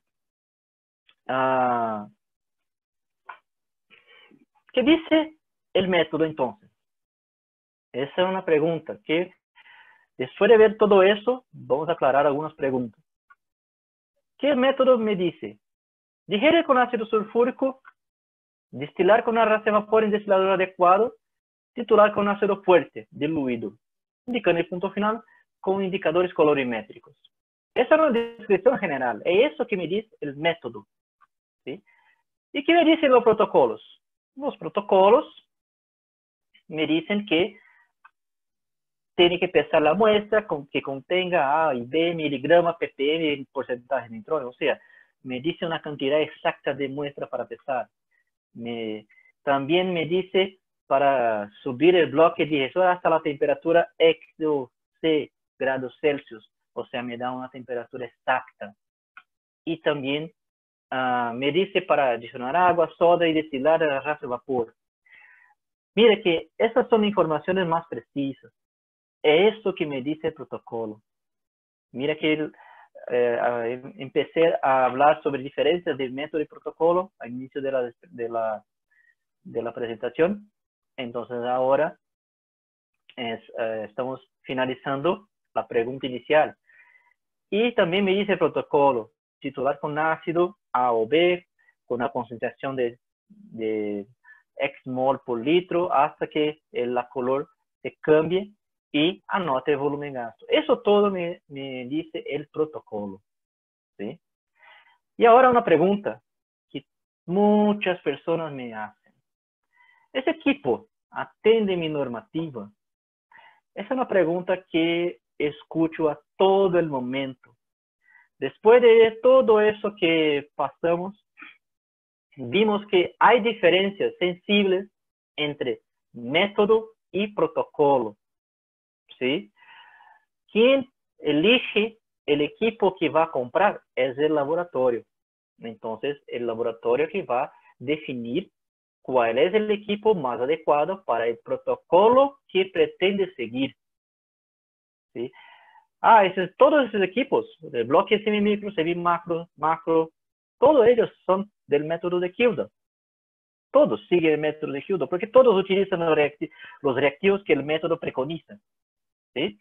¿qué dice el método entonces? Esa es una pregunta que después de ver todo eso, vamos a aclarar algunas preguntas. ¿Qué método me dice? Digerir con ácido sulfúrico, destilar con arrastre de vapor en destilador adecuado, titular con ácido fuerte, diluido, indicando el punto final con indicadores colorimétricos. Esa es una descripción general. Es eso que me dice el método. ¿Sí? ¿Y qué me dicen los protocolos? Los protocolos me dicen que tiene que pesar la muestra que contenga A y B miligramos ppm en porcentaje de nitrógeno. O sea, me dice una cantidad exacta de muestra para pesar. También me dice para subir el bloque digestor hasta la temperatura C grados Celsius. O sea, me da una temperatura exacta. Y también me dice para adicionar agua, soda y destilar el arrastre de vapor. Mire que estas son informaciones más precisas. eso que me dice el protocolo. Mira que empecé a hablar sobre diferencias de método y protocolo al inicio de la presentación. Entonces ahora estamos finalizando la pregunta inicial. Y también me dice el protocolo, titular con ácido A o B, con una concentración de X mol por litro, hasta que la color se cambie y anote el volumen gasto. Eso todo me dice el protocolo, ¿sí? Y ahora una pregunta que muchas personas me hacen. ¿Ese equipo atende mi normativa? Esa es una pregunta que escucho a todo el momento. Después de todo eso que pasamos, vimos que hay diferencias sensibles entre método y protocolo, ¿sí? Quien elige el equipo que va a comprar es el laboratorio. Entonces, el laboratorio que va a definir cuál es el equipo más adecuado para el protocolo que pretende seguir, ¿sí? Todos esos equipos, el bloque semi-micro, semi-macro, macro, todos ellos son del método de Kilda. Todos siguen el método de Kilda, porque todos utilizan los reactivos que el método preconiza, ¿sí?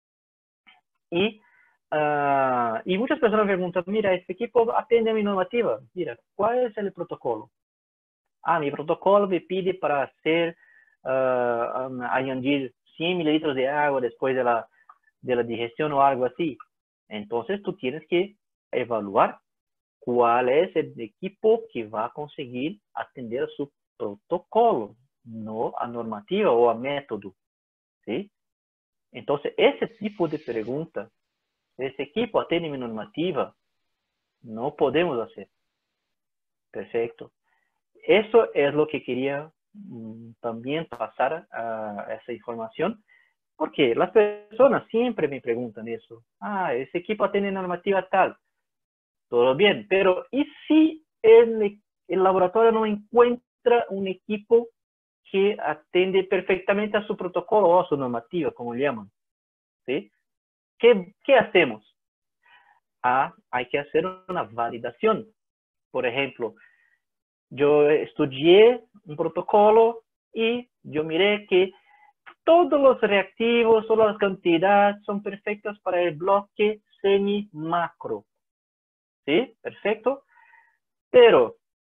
Y muchas personas preguntan, mira, este equipo atende a mi normativa. Mira, ¿cuál es el protocolo? Mi protocolo me pide para hacer, añadir 100 mililitros de agua después de la digestión o algo así. Entonces tú tienes que evaluar cuál es el equipo que va a conseguir atender a su protocolo, no a normativa o a método, ¿sí? Entonces, ese tipo de pregunta, ¿ese equipo atiende mi normativa? No podemos hacer. Perfecto. Eso es lo que quería también pasar a esa información, porque las personas siempre me preguntan eso. Ese equipo atiende normativa tal. Todo bien, pero ¿y si el laboratorio no encuentra un equipo que atiende perfectamente a su protocolo o a su normativa, como le llaman? ¿Sí? ¿Qué hacemos? Hay que hacer una validación. Por ejemplo, yo estudié un protocolo y yo miré que todos los reactivos, todas las cantidades son perfectas para el bloque semi-macro. ¿Sí? Perfecto. Pero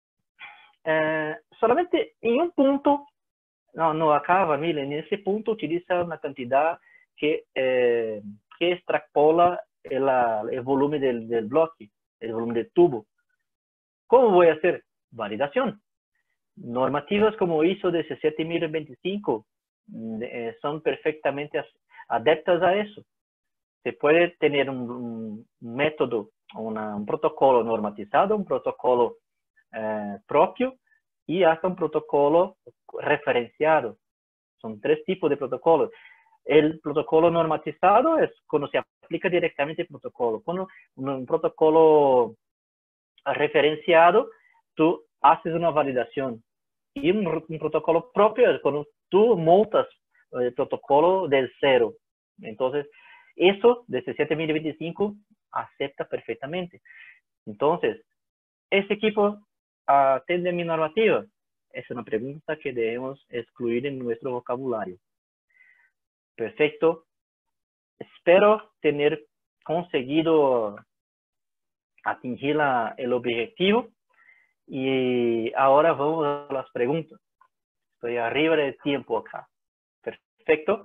solamente en un punto, no acaba, miren, en ese punto utiliza una cantidad que extrapola el volumen del bloque, el volumen del tubo. ¿Cómo voy a hacer? Validación. Normativas como ISO 17025 son perfectamente adeptas a eso. Se puede tener un método, un protocolo normatizado, un protocolo propio y hasta un protocolo referenciado. Son 3 tipos de protocolos. El protocolo normatizado es cuando se aplica directamente el protocolo. Cuando un protocolo referenciado, tú haces una validación. Y un protocolo propio es cuando tú montas el protocolo del cero. Entonces, eso de 17025 acepta perfectamente. Entonces, ¿ese equipo atende mi normativa? Es una pregunta que debemos excluir en nuestro vocabulario. Perfecto. Espero tener conseguido atingir el objetivo. Y ahora vamos a las preguntas. Estoy arriba del tiempo acá. Perfecto.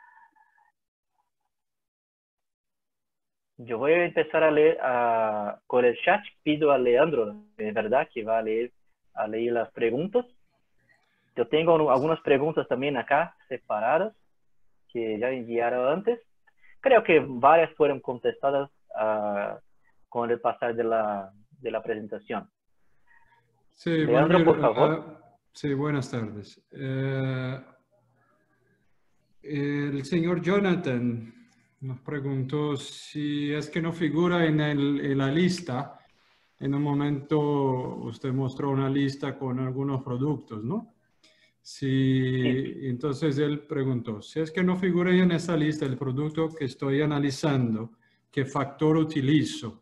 Yo voy a empezar a leer con el chat. Pido a Leandro, de verdad, que va a leer las preguntas. Yo tengo algunas preguntas también acá, separadas, que ya enviaron antes. Creo que varias fueron contestadas con el pasar de la presentación. Sí, Leandro, por favor. Sí, buenas tardes. El señor Jonathan nos preguntó si es que no figura en la lista. En un momento usted mostró una lista con algunos productos, ¿no? Si, entonces él preguntó, si es que no figura en esa lista el producto que estoy analizando, ¿qué factor utilizo?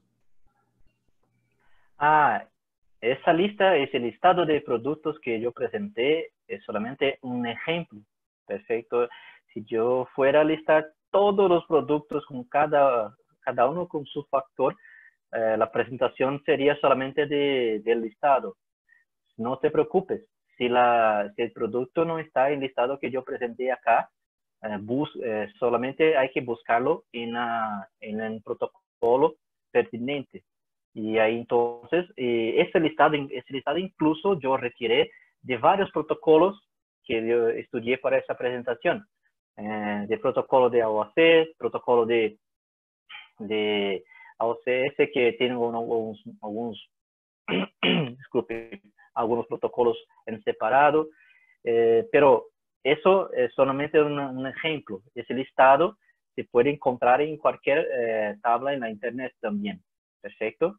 Ah, esa lista, ese listado de productos que yo presenté es solamente un ejemplo. Perfecto. Si yo fuera a listar todos los productos con cada uno con su factor, la presentación sería solamente del listado. No te preocupes. Si el producto no está en el listado que yo presenté acá, solamente hay que buscarlo en el protocolo pertinente. Y ahí entonces, ese listado incluso yo retiré de varios protocolos que yo estudié para esa presentación. De protocolo de AOC, protocolo de AOCS, que tienen algunos disculpe, algunos protocolos en separado, pero eso es solamente un ejemplo. Ese listado se puede encontrar en cualquier tabla en la internet también. ¿Perfecto?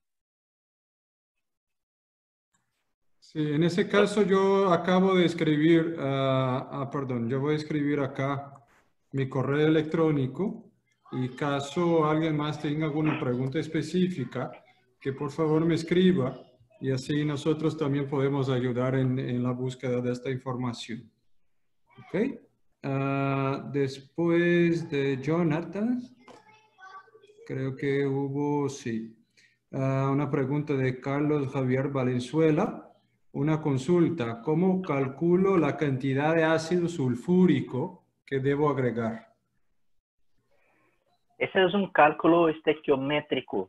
Sí, en ese caso yo acabo de escribir, perdón, yo voy a escribir acá mi correo electrónico y caso alguien más tenga alguna pregunta específica, que por favor me escriba y así nosotros también podemos ayudar en la búsqueda de esta información. ¿Ok? Después de Jonathan, creo que hubo, sí, una pregunta de Carlos Javier Valenzuela. Una consulta, ¿cómo calculo la cantidad de ácido sulfúrico que debo agregar? Ese es un cálculo estequiométrico,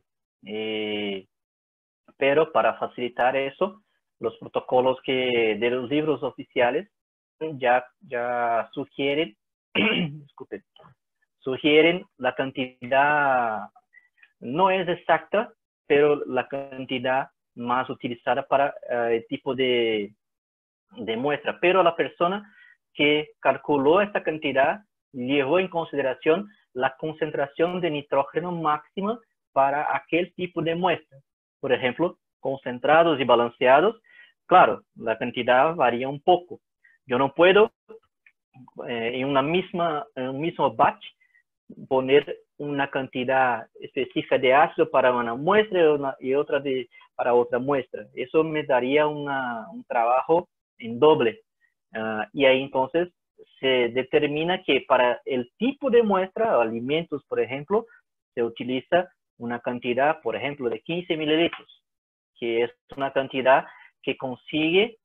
pero para facilitar eso, los protocolos de los libros oficiales ya sugieren, disculpen, sugieren la cantidad, no es exacta, pero la cantidad más utilizada para el tipo de muestra. Pero la persona que calculó esta cantidad llevó en consideración la concentración de nitrógeno máxima para aquel tipo de muestra. Por ejemplo, concentrados y balanceados, claro, la cantidad varía un poco. Yo no puedo en un mismo batch poner una cantidad específica de ácido para una muestra y otra para otra muestra. Eso me daría un trabajo en doble. Y ahí entonces se determina que para el tipo de muestra, alimentos, por ejemplo, se utiliza una cantidad, por ejemplo, de 15 mililitros, que es una cantidad que consigue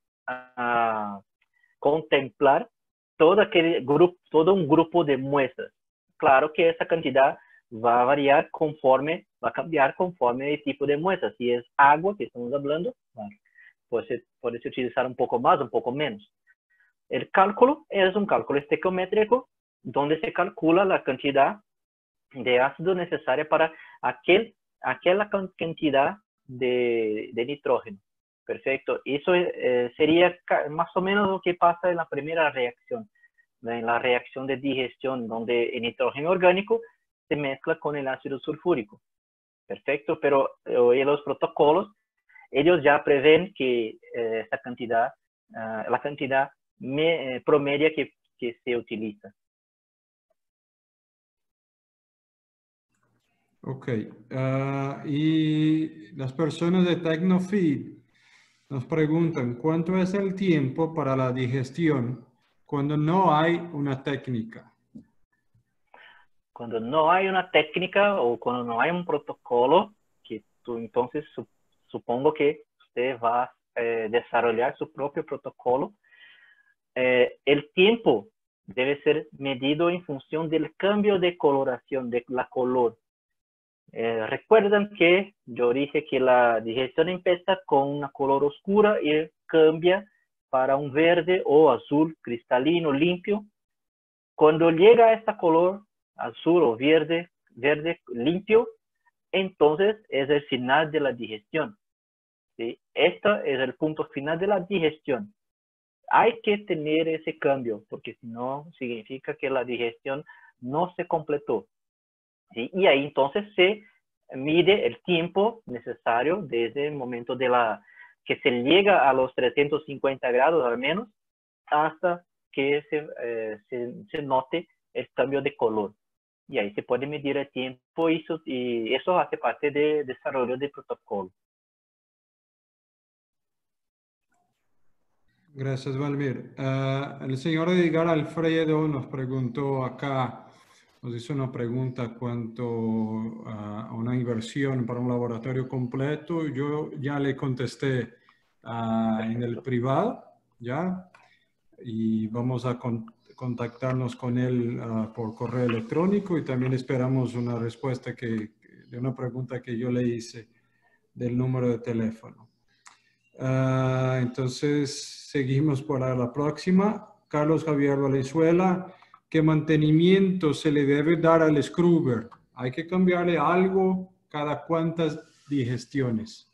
contemplar todo un grupo de muestras. Claro que esa cantidad va a variar conforme, va a cambiar conforme el tipo de muestra. Si es agua que estamos hablando, bueno, puede utilizar un poco más, un poco menos. El cálculo es un cálculo estequiométrico donde se calcula la cantidad de ácido necesaria para aquella cantidad de nitrógeno. Perfecto. Eso sería más o menos lo que pasa en la primera reacción, en la reacción de digestión, donde el nitrógeno orgánico se mezcla con el ácido sulfúrico. Perfecto, pero en los protocolos, ellos ya prevén que esa cantidad, la cantidad promedia que se utiliza. Ok. Y las personas de Tecnofeed nos preguntan, ¿cuánto es el tiempo para la digestión cuando no hay una técnica? Cuando no hay una técnica o cuando no hay un protocolo, que tú entonces supongo que usted va a desarrollar su propio protocolo, el tiempo debe ser medido en función del cambio de coloración, de la color. Recuerdan que yo dije que la digestión empieza con una color oscura y cambia para un verde o azul cristalino limpio. Cuando llega a este color azul o verde limpio, entonces es el final de la digestión. ¿Sí? Este es el punto final de la digestión. Hay que tener ese cambio, porque si no, significa que la digestión no se completó. ¿Sí? Y ahí entonces se mide el tiempo necesario desde el momento que se llega a los 350 grados al menos, hasta que se note el cambio de color. Y ahí se puede medir el tiempo y eso hace parte del desarrollo del protocolo. Gracias, Valmir. El señor Edgar Alfredo nos preguntó acá, nos hizo una pregunta cuanto a una inversión para un laboratorio completo. Yo ya le contesté en el privado, ¿ya? Y vamos a contactarnos con él por correo electrónico y también esperamos una respuesta de una pregunta que yo le hice del número de teléfono. Entonces, seguimos para la próxima. Carlos Javier Valenzuela, ¿qué mantenimiento se le debe dar al scrubber? ¿Hay que cambiarle algo cada cuántas digestiones?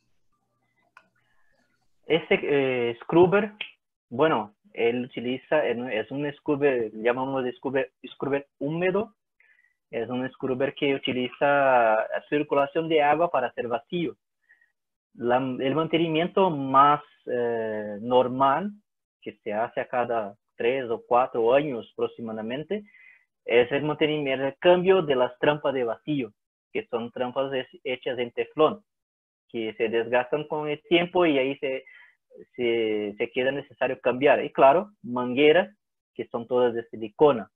Ese scrubber, bueno, él utiliza, es un scrubber, llamamos de scrubber húmedo. Es un scrubber que utiliza la circulación de agua para hacer vacío. El mantenimiento más normal, que se hace a cada 3 o 4 años aproximadamente, es el mantenimiento, el cambio de las trampas de vacío, que son trampas hechas en teflón, que se desgastan con el tiempo y ahí se queda necesario cambiar. Y claro, mangueras, que son todas de silicona.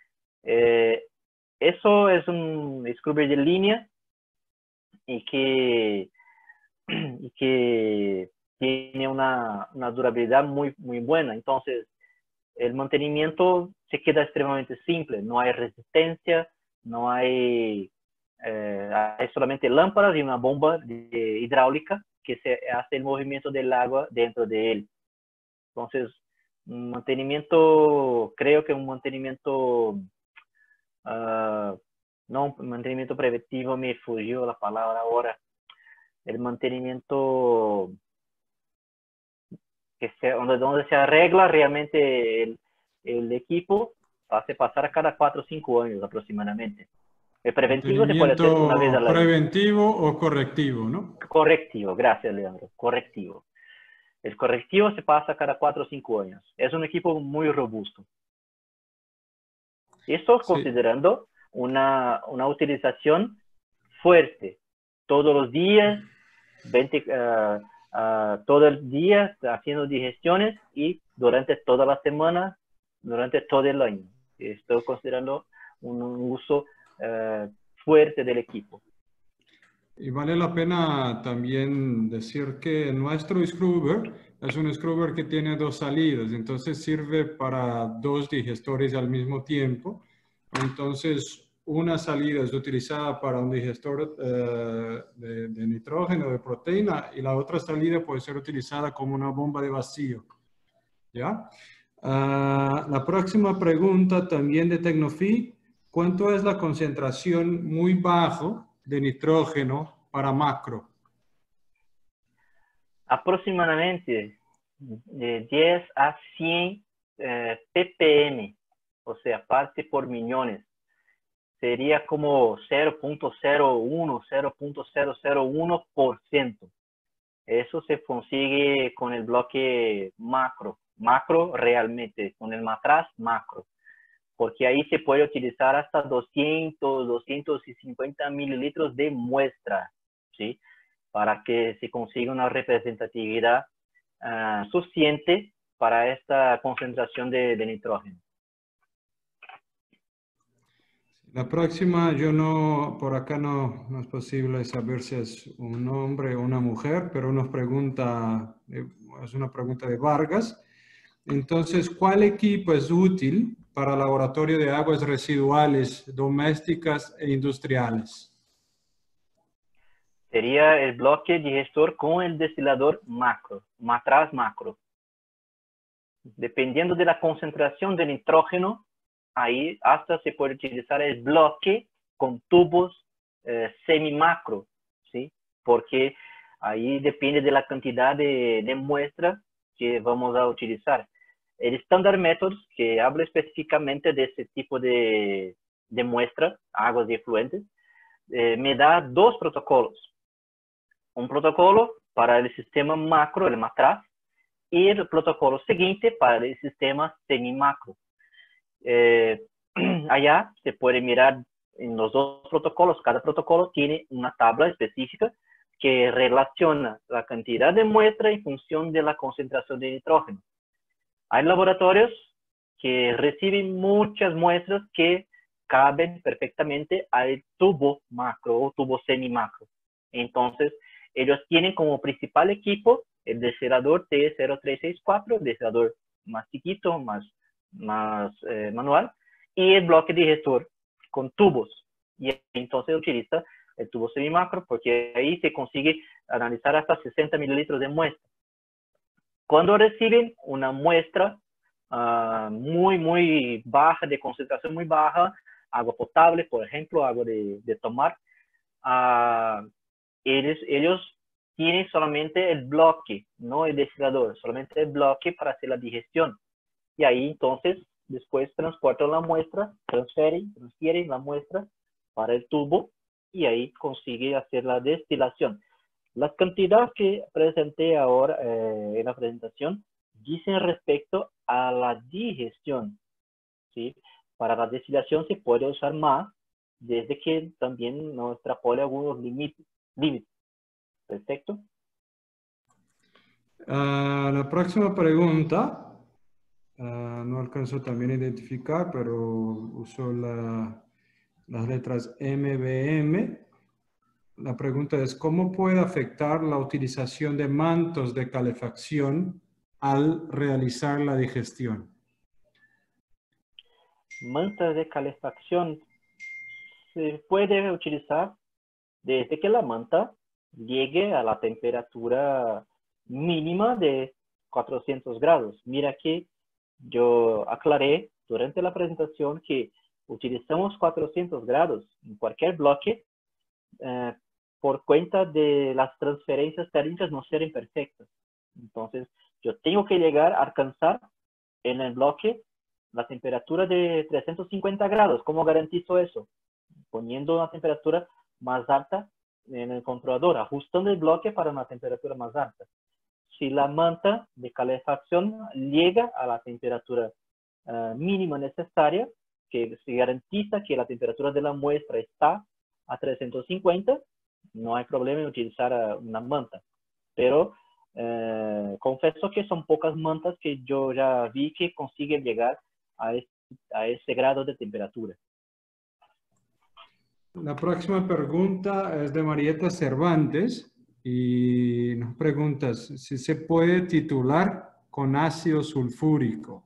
Eso es un scrubber de línea y que tiene una durabilidad muy buena. Entonces, el mantenimiento se queda extremadamente simple. No hay resistencia, no hay solamente lámparas y una bomba hidráulica que se hace el movimiento del agua dentro de él. Entonces, un mantenimiento, creo que un mantenimiento, no, un mantenimiento preventivo, me fugió la palabra ahora. El mantenimiento donde se arregla realmente el equipo, hace pasar a cada 4 o 5 años aproximadamente. El preventivo se puede hacer una vez al año. ¿Preventivo o correctivo, no? Correctivo, gracias, Leandro. Correctivo. El correctivo se pasa cada 4 o 5 años. Es un equipo muy robusto. Esto Sí. considerando una utilización fuerte. Todos los días, todo el día haciendo digestiones y durante toda la semana, durante todo el año. Estoy considerando un uso fuerte del equipo. Y vale la pena también decir que nuestro scrubber es un scrubber que tiene 2 salidas, entonces sirve para 2 digestores al mismo tiempo. Entonces, una salida es utilizada para un digestor de nitrógeno, de proteína, y la otra salida puede ser utilizada como una bomba de vacío. ¿Ya? La próxima pregunta también de Tecnofit. ¿Cuánto es la concentración muy bajo de nitrógeno para macro? Aproximadamente de 10 a 100 ppm, o sea, parte por millones. Sería como 0.01, 0.001%. Eso se consigue con el bloque macro. Macro realmente, con el matraz macro. Porque ahí se puede utilizar hasta 200, 250 mililitros de muestra, ¿sí? Para que se consiga una representatividad suficiente para esta concentración de nitrógeno. La próxima, por acá no es posible saber si es un hombre o una mujer, pero es una pregunta de Vargas. Entonces, ¿cuál equipo es útil para laboratorio de aguas residuales domésticas e industriales? Sería el bloque digestor con el destilador macro, matraz macro. Dependiendo de la concentración de nitrógeno, ahí hasta se puede utilizar el bloque con tubos semi-macro, ¿sí? Porque ahí depende de la cantidad de muestra que vamos a utilizar. El Standard Methods, que habla específicamente de ese tipo de muestra, aguas y efluentes, me da 2 protocolos. Un protocolo para el sistema macro, el matraz, y el protocolo siguiente para el sistema semi-macro. Allá se puede mirar en los dos protocolos, cada protocolo tiene una tabla específica que relaciona la cantidad de muestra en función de la concentración de nitrógeno. Hay laboratorios que reciben muchas muestras que caben perfectamente al tubo macro o tubo semi-macro. Entonces, ellos tienen como principal equipo el destilador T0364, el destilador más chiquito, más manual, y el bloque digestor con tubos. Y entonces utiliza el tubo semi-macro porque ahí se consigue analizar hasta 60 mililitros de muestra. Cuando reciben una muestra muy baja, de concentración muy baja, agua potable, por ejemplo, agua de tomar, ellos tienen solamente el bloque, no el destilador, solamente el bloque para hacer la digestión. Y ahí entonces después transportan la muestra, transfieren la muestra para el tubo y ahí consigue hacer la destilación. Las cantidades que presenté ahora en la presentación dicen respecto a la digestión, ¿sí? Para la destilación se puede usar más, desde que también no extrapole algunos límites. ¿Perfecto? La próxima pregunta, no alcanzo también a identificar, pero uso las letras MBM. La pregunta es, ¿cómo puede afectar la utilización de mantos de calefacción al realizar la digestión? Mantas de calefacción se puede utilizar desde que la manta llegue a la temperatura mínima de 400 grados. Mira que yo aclaré durante la presentación que utilizamos 400 grados en cualquier bloque por cuenta de las transferencias térmicas no ser perfectas. Entonces, yo tengo que llegar a alcanzar en el bloque la temperatura de 350 grados. ¿Cómo garantizo eso? Poniendo una temperatura más alta en el controlador, ajustando el bloque para una temperatura más alta. Si la manta de calefacción llega a la temperatura mínima necesaria, que se garantiza que la temperatura de la muestra está a 350, no hay problema en utilizar una manta. Pero confieso que son pocas mantas que yo ya vi que consiguen llegar a ese grado de temperatura. La próxima pregunta es de Marieta Cervantes y nos pregunta si se puede titular con ácido sulfúrico.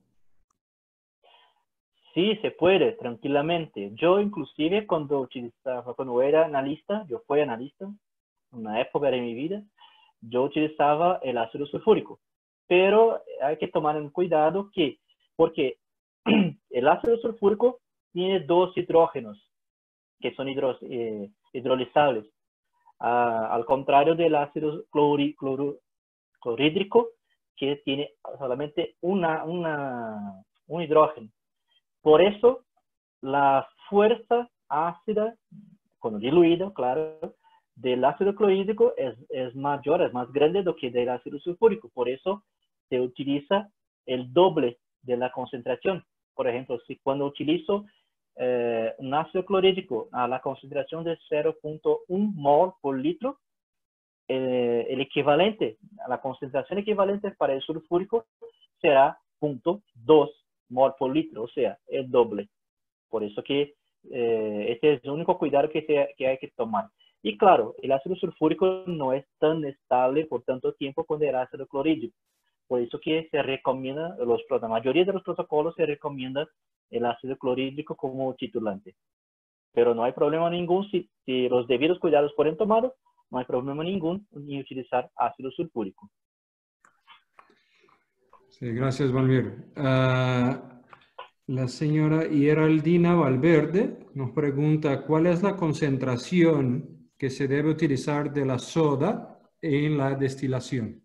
Sí, se puede, tranquilamente. Yo inclusive cuando era analista, yo fui analista, en una época de mi vida, yo utilizaba el ácido sulfúrico. Pero hay que tomar en cuidado porque el ácido sulfúrico tiene dos hidrógenos que son hidrolizables. Al contrario del ácido clorhídrico, que tiene solamente un hidrógeno. Por eso, la fuerza ácida, cuando diluido, claro, del ácido clorhídrico es mayor, es más grande do que del ácido sulfúrico. Por eso se utiliza el doble de la concentración. Por ejemplo, si cuando utilizo un ácido clorhídrico a la concentración de 0.1 mol por litro, el equivalente, la concentración equivalente para el sulfúrico será 0.2 mol por litro, o sea, el doble. Por eso que este es el único cuidado que hay que tomar. Y claro, el ácido sulfúrico no es tan estable por tanto tiempo como el ácido clorhídrico. Por eso que se recomienda, la mayoría de los protocolos se recomienda el ácido clorhídrico como titulante. Pero no hay problema ningún si los debidos cuidados fueron tomados, no hay problema ningún en utilizar ácido sulfúrico. Sí, gracias, Valmir. La señora Geraldina Valverde nos pregunta ¿cuál es la concentración que se debe utilizar de la soda en la destilación?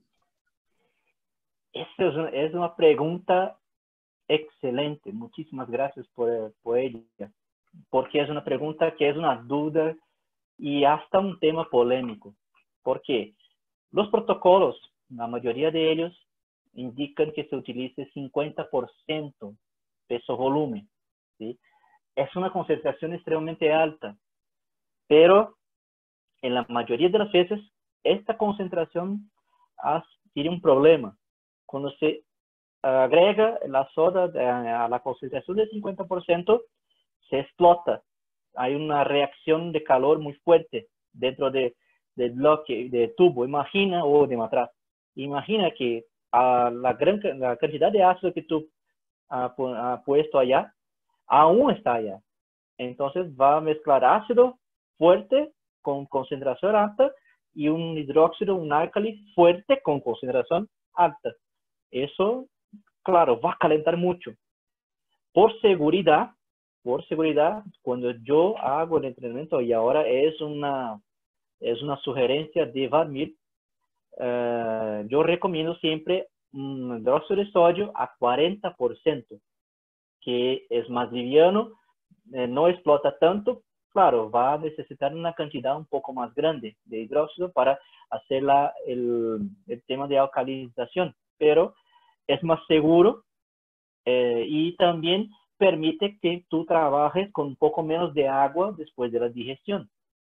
Esa es una pregunta excelente. Muchísimas gracias por ella. Porque es una pregunta que es una duda y hasta un tema polémico. Porque los protocolos, la mayoría de ellos, indican que se utilice 50% peso-volumen, ¿sí? Es una concentración extremadamente alta, pero en la mayoría de las veces esta concentración tiene un problema. Cuando se agrega la soda a la concentración del 50%, se explota. Hay una reacción de calor muy fuerte dentro del bloque, de tubo, imagina, o de matraz. Imagina que la cantidad de ácido que tú has puesto allá, aún está allá. Entonces va a mezclar ácido fuerte con concentración alta y un hidróxido, un álcali fuerte con concentración alta. Eso, claro, va a calentar mucho. Por seguridad, cuando yo hago el entrenamiento, y ahora es una sugerencia de Varmir, yo recomiendo siempre un hidróxido de sodio a 40%, que es más liviano, no explota tanto. Claro, va a necesitar una cantidad un poco más grande de hidróxido para hacer el tema de alcalinización, pero es más seguro y también permite que tú trabajes con un poco menos de agua después de la digestión.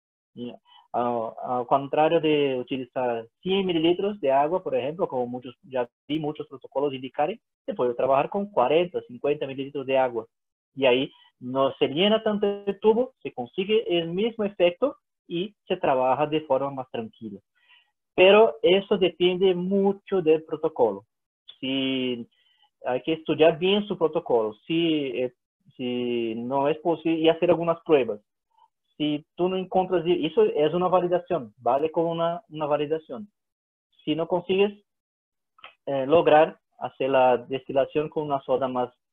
Al contrario de utilizar 100 mililitros de agua, por ejemplo, como ya vi muchos protocolos indicarem, se puede trabajar con 40, 50 mililitros de agua. Y ahí no se llena tanto el tubo, se consigue el mismo efecto y se trabaja de forma más tranquila. Pero eso depende mucho del protocolo. Si hay que estudiar bien su protocolo. Si no es posible, y hacer algunas pruebas. Si tú no encuentras, eso es una validación, vale como una validación. Si no consigues lograr hacer la destilación con una soda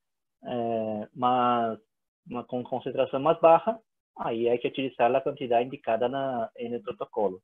con concentración más baja, ahí hay que utilizar la cantidad indicada en el protocolo.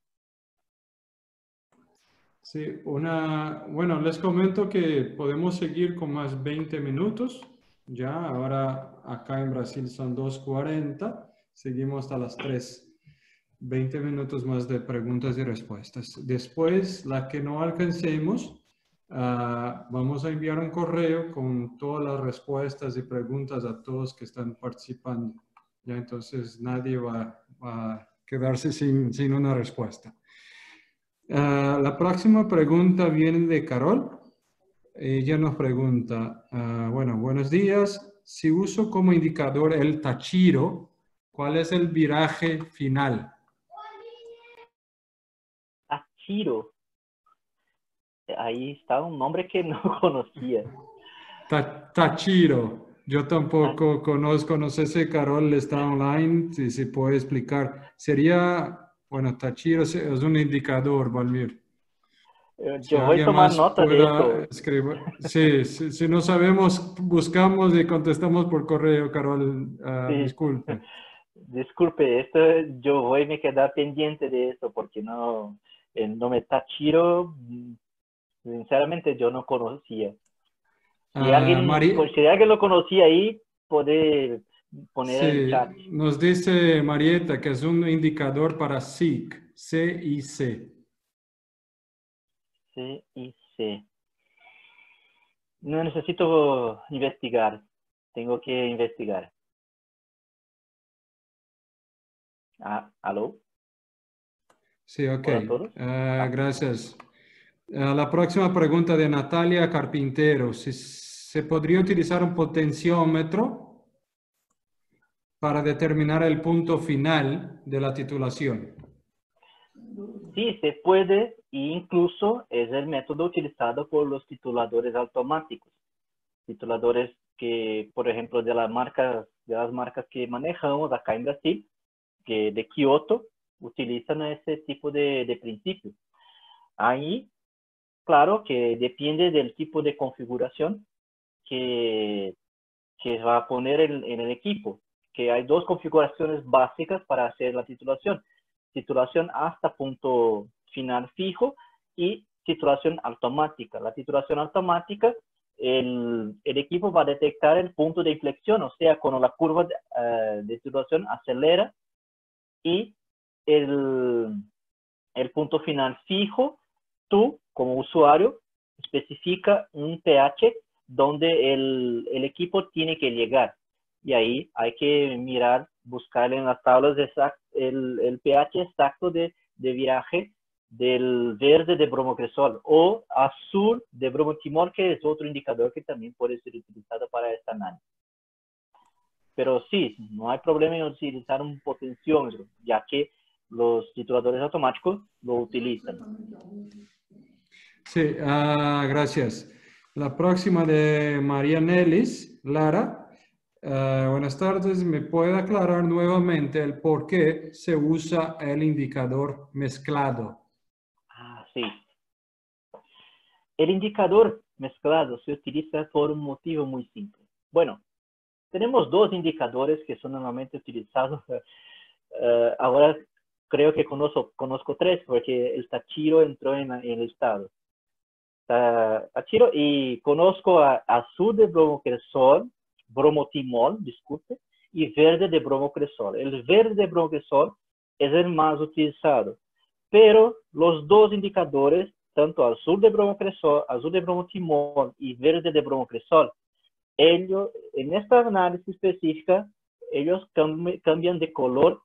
Sí, bueno, les comento que podemos seguir con más 20 minutos. Ya, ahora acá en Brasil son 2:40. Seguimos hasta las 3. 20 minutos más de preguntas y respuestas. Después, la que no alcancemos, vamos a enviar un correo con todas las respuestas y preguntas a todos que están participando. Ya, entonces nadie va a quedarse sin una respuesta. La próxima pregunta viene de Carol. Ella nos pregunta, bueno, buenos días. Si uso como indicador el Tachiro, ¿cuál es el viraje final? Tachiro. Ahí está un nombre que no conocía. Tachiro. Yo tampoco conozco, no sé si Carol está online, si se puede explicar. Sería, bueno, Tachiro es un indicador, Valmir. Si Yo voy a alguien tomar más nota de pueda esto. escribir. Sí, si no sabemos, buscamos y contestamos por correo, Carol. Sí. Disculpe. Disculpe, yo voy a me quedar pendiente de esto porque el nombre Tachiro, sinceramente yo no conocía. Si alguien lo conocía ahí, puede poner en el Sí, chat. nos dice Marieta que es un indicador para SIC, C-I-C. C y C. No necesito investigar. Tengo que investigar. ¿Aló? Sí, ok. Hola a todos. Gracias. La próxima pregunta de Natalia Carpintero. Si se podría utilizar un potenciómetro para determinar el punto final de la titulación. Sí, se puede, e incluso es el método utilizado por los tituladores automáticos. Tituladores que, por ejemplo, de las marcas que manejamos acá en Brasil, que de Kioto, utilizan ese tipo de principio. Ahí, claro que depende del tipo de configuración que va a poner en el equipo, que hay dos configuraciones básicas para hacer la titulación. Titulación hasta punto final fijo y titulación automática. La titulación automática, el equipo va a detectar el punto de inflexión, o sea, cuando la curva de titulación acelera, y el punto final fijo, tú como usuario especifica un pH donde el equipo tiene que llegar. Y ahí hay que mirar, buscar en las tablas el pH exacto de viraje del verde de bromocresol o azul de bromotimol, que es otro indicador que también puede ser utilizado para esta análisis. Pero sí, no hay problema en utilizar un potenciómetro, ya que los tituladores automáticos lo utilizan. Sí, gracias. La próxima de María Nelis, Lara. Buenas tardes, ¿me puede aclarar nuevamente el por qué se usa el indicador mezclado? Sí. El indicador mezclado se utiliza por un motivo muy simple. Bueno, tenemos dos indicadores que son normalmente utilizados. Ahora creo que conozco tres porque el Tachiro entró en el estado. Tachiro, y conozco a azul de bromocresol, bromotimol, disculpe, y verde de bromocresol. El verde de bromocresol es el más utilizado, pero los dos indicadores, tanto azul de bromocresol, azul de bromotimol y verde de bromocresol, ellos, en esta análisis específica, ellos cambian de color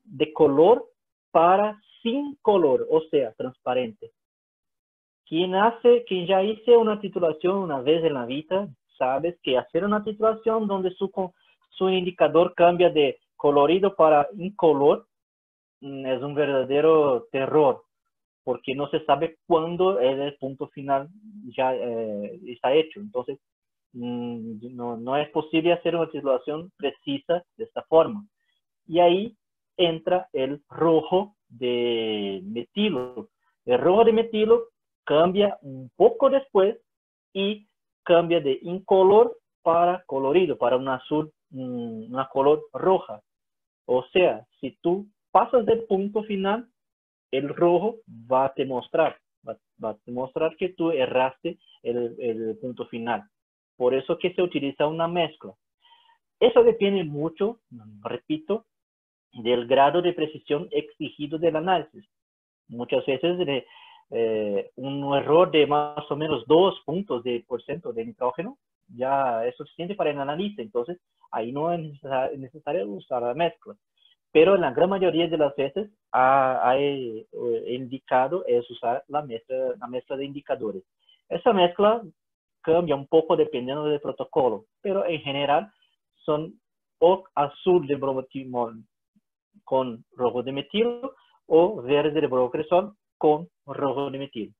para sin color, o sea, transparente. Quien ya hizo una titulación una vez en la vida, sabes que hacer una titulación donde su indicador cambia de colorido para incolor es un verdadero terror, porque no se sabe cuándo el punto final ya está hecho. Entonces, no es posible hacer una titulación precisa de esta forma. Y ahí entra el rojo de metilo. El rojo de metilo cambia un poco después y cambia de incolor para colorido, para un azul, una color roja. O sea, si tú pasas del punto final, el rojo va a demostrar que tú erraste el punto final. Por eso que se utiliza una mezcla. Eso depende mucho, repito, del grado de precisión exigido del análisis. Muchas veces un error de más o menos 2 puntos de % de nitrógeno ya es suficiente para el analista. Entonces, ahí no es necesario usar la mezcla. Pero en la gran mayoría de las veces hay indicado es usar la mezcla de indicadores. Esa mezcla cambia un poco dependiendo del protocolo, pero en general son o azul de bromotimol con rojo de metilo o verde de bromocresol con rojo de metilo.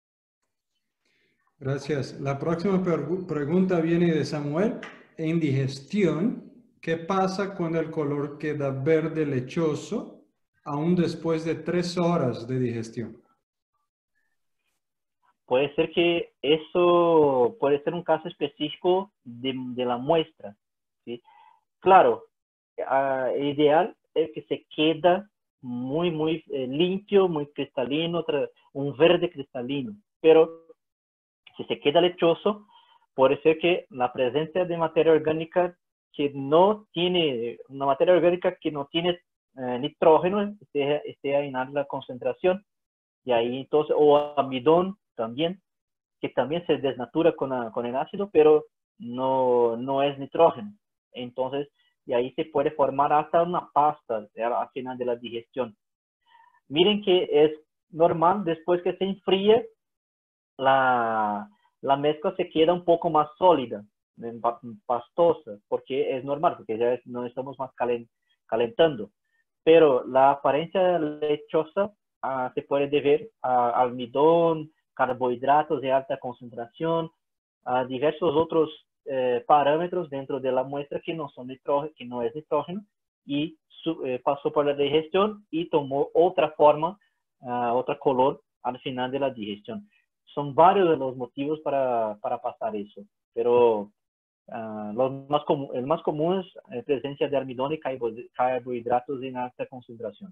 Gracias. La próxima pregunta viene de Samuel. En digestión, ¿qué pasa cuando el color queda verde lechoso aún después de 3 horas de digestión? Puede ser que eso puede ser un caso específico de la muestra, ¿sí? Claro, ideal es que se queda muy limpio, muy cristalino, un verde cristalino, pero si se queda lechoso, puede ser que la presencia de materia orgánica que no tiene, una materia orgánica que no tiene nitrógeno esté en alta concentración, y ahí entonces, o amidón también, que también se desnatura con el ácido, pero no es nitrógeno. Entonces, y ahí se puede formar hasta una pasta al final de la digestión. Miren que es normal, después que se enfríe, la mezcla se queda un poco más sólida, pastosa, porque es normal, porque ya no estamos más calentando. Pero la apariencia lechosa se puede deber a almidón, carbohidratos de alta concentración, a diversos otros parámetros dentro de la muestra que no son nitrógeno, que no es nitrógeno, y pasó por la digestión y tomó otra forma, otro color al final de la digestión. Son varios de los motivos para pasar eso, pero el más común es presencia de almidón y carbohidratos en alta concentración.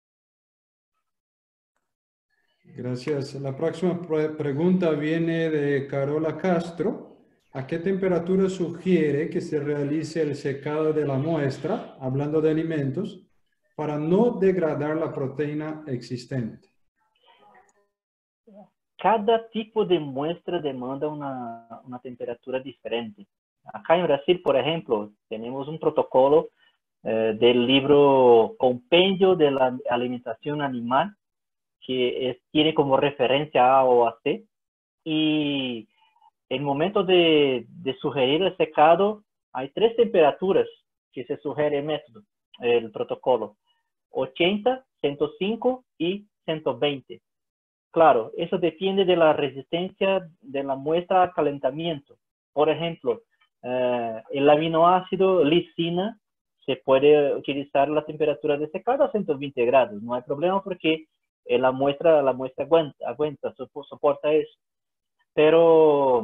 Gracias. La próxima pregunta viene de Carola Castro. ¿A qué temperatura sugiere que se realice el secado de la muestra, hablando de alimentos, para no degradar la proteína existente? cada tipo de muestra demanda una temperatura diferente. Acá en Brasil, por ejemplo, tenemos un protocolo del libro Compendio de la Alimentación Animal, que tiene como referencia A o AC, y en momento de sugerir el secado, hay 3 temperaturas que se sugiere el método, el protocolo: 80, 105 y 120. Claro, eso depende de la resistencia de la muestra al calentamiento. Por ejemplo, el aminoácido lisina se puede utilizar la temperatura de secado a 120 grados. No hay problema porque la muestra aguanta, soporta eso. Pero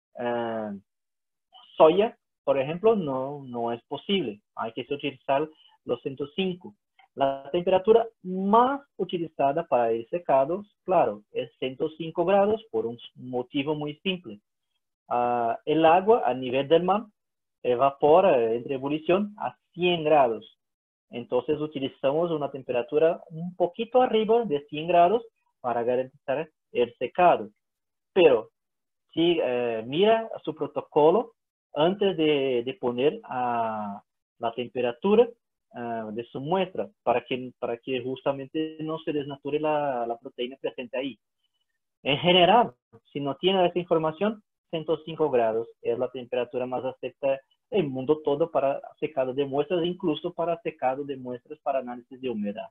soya, por ejemplo, no es posible. Hay que utilizar los 105. La temperatura más utilizada para el secado, claro, es 105 grados por un motivo muy simple. El agua a nivel del mar evapora entre ebullición a 100 grados. Entonces utilizamos una temperatura un poquito arriba de 100 grados para garantizar el secado. Pero si mira su protocolo antes de poner la temperatura de su muestra para que justamente no se desnature la proteína presente ahí. En general, si no tiene esa información, 105 grados es la temperatura más aceptada en el mundo todo para secado de muestras, incluso para secado de muestras para análisis de humedad.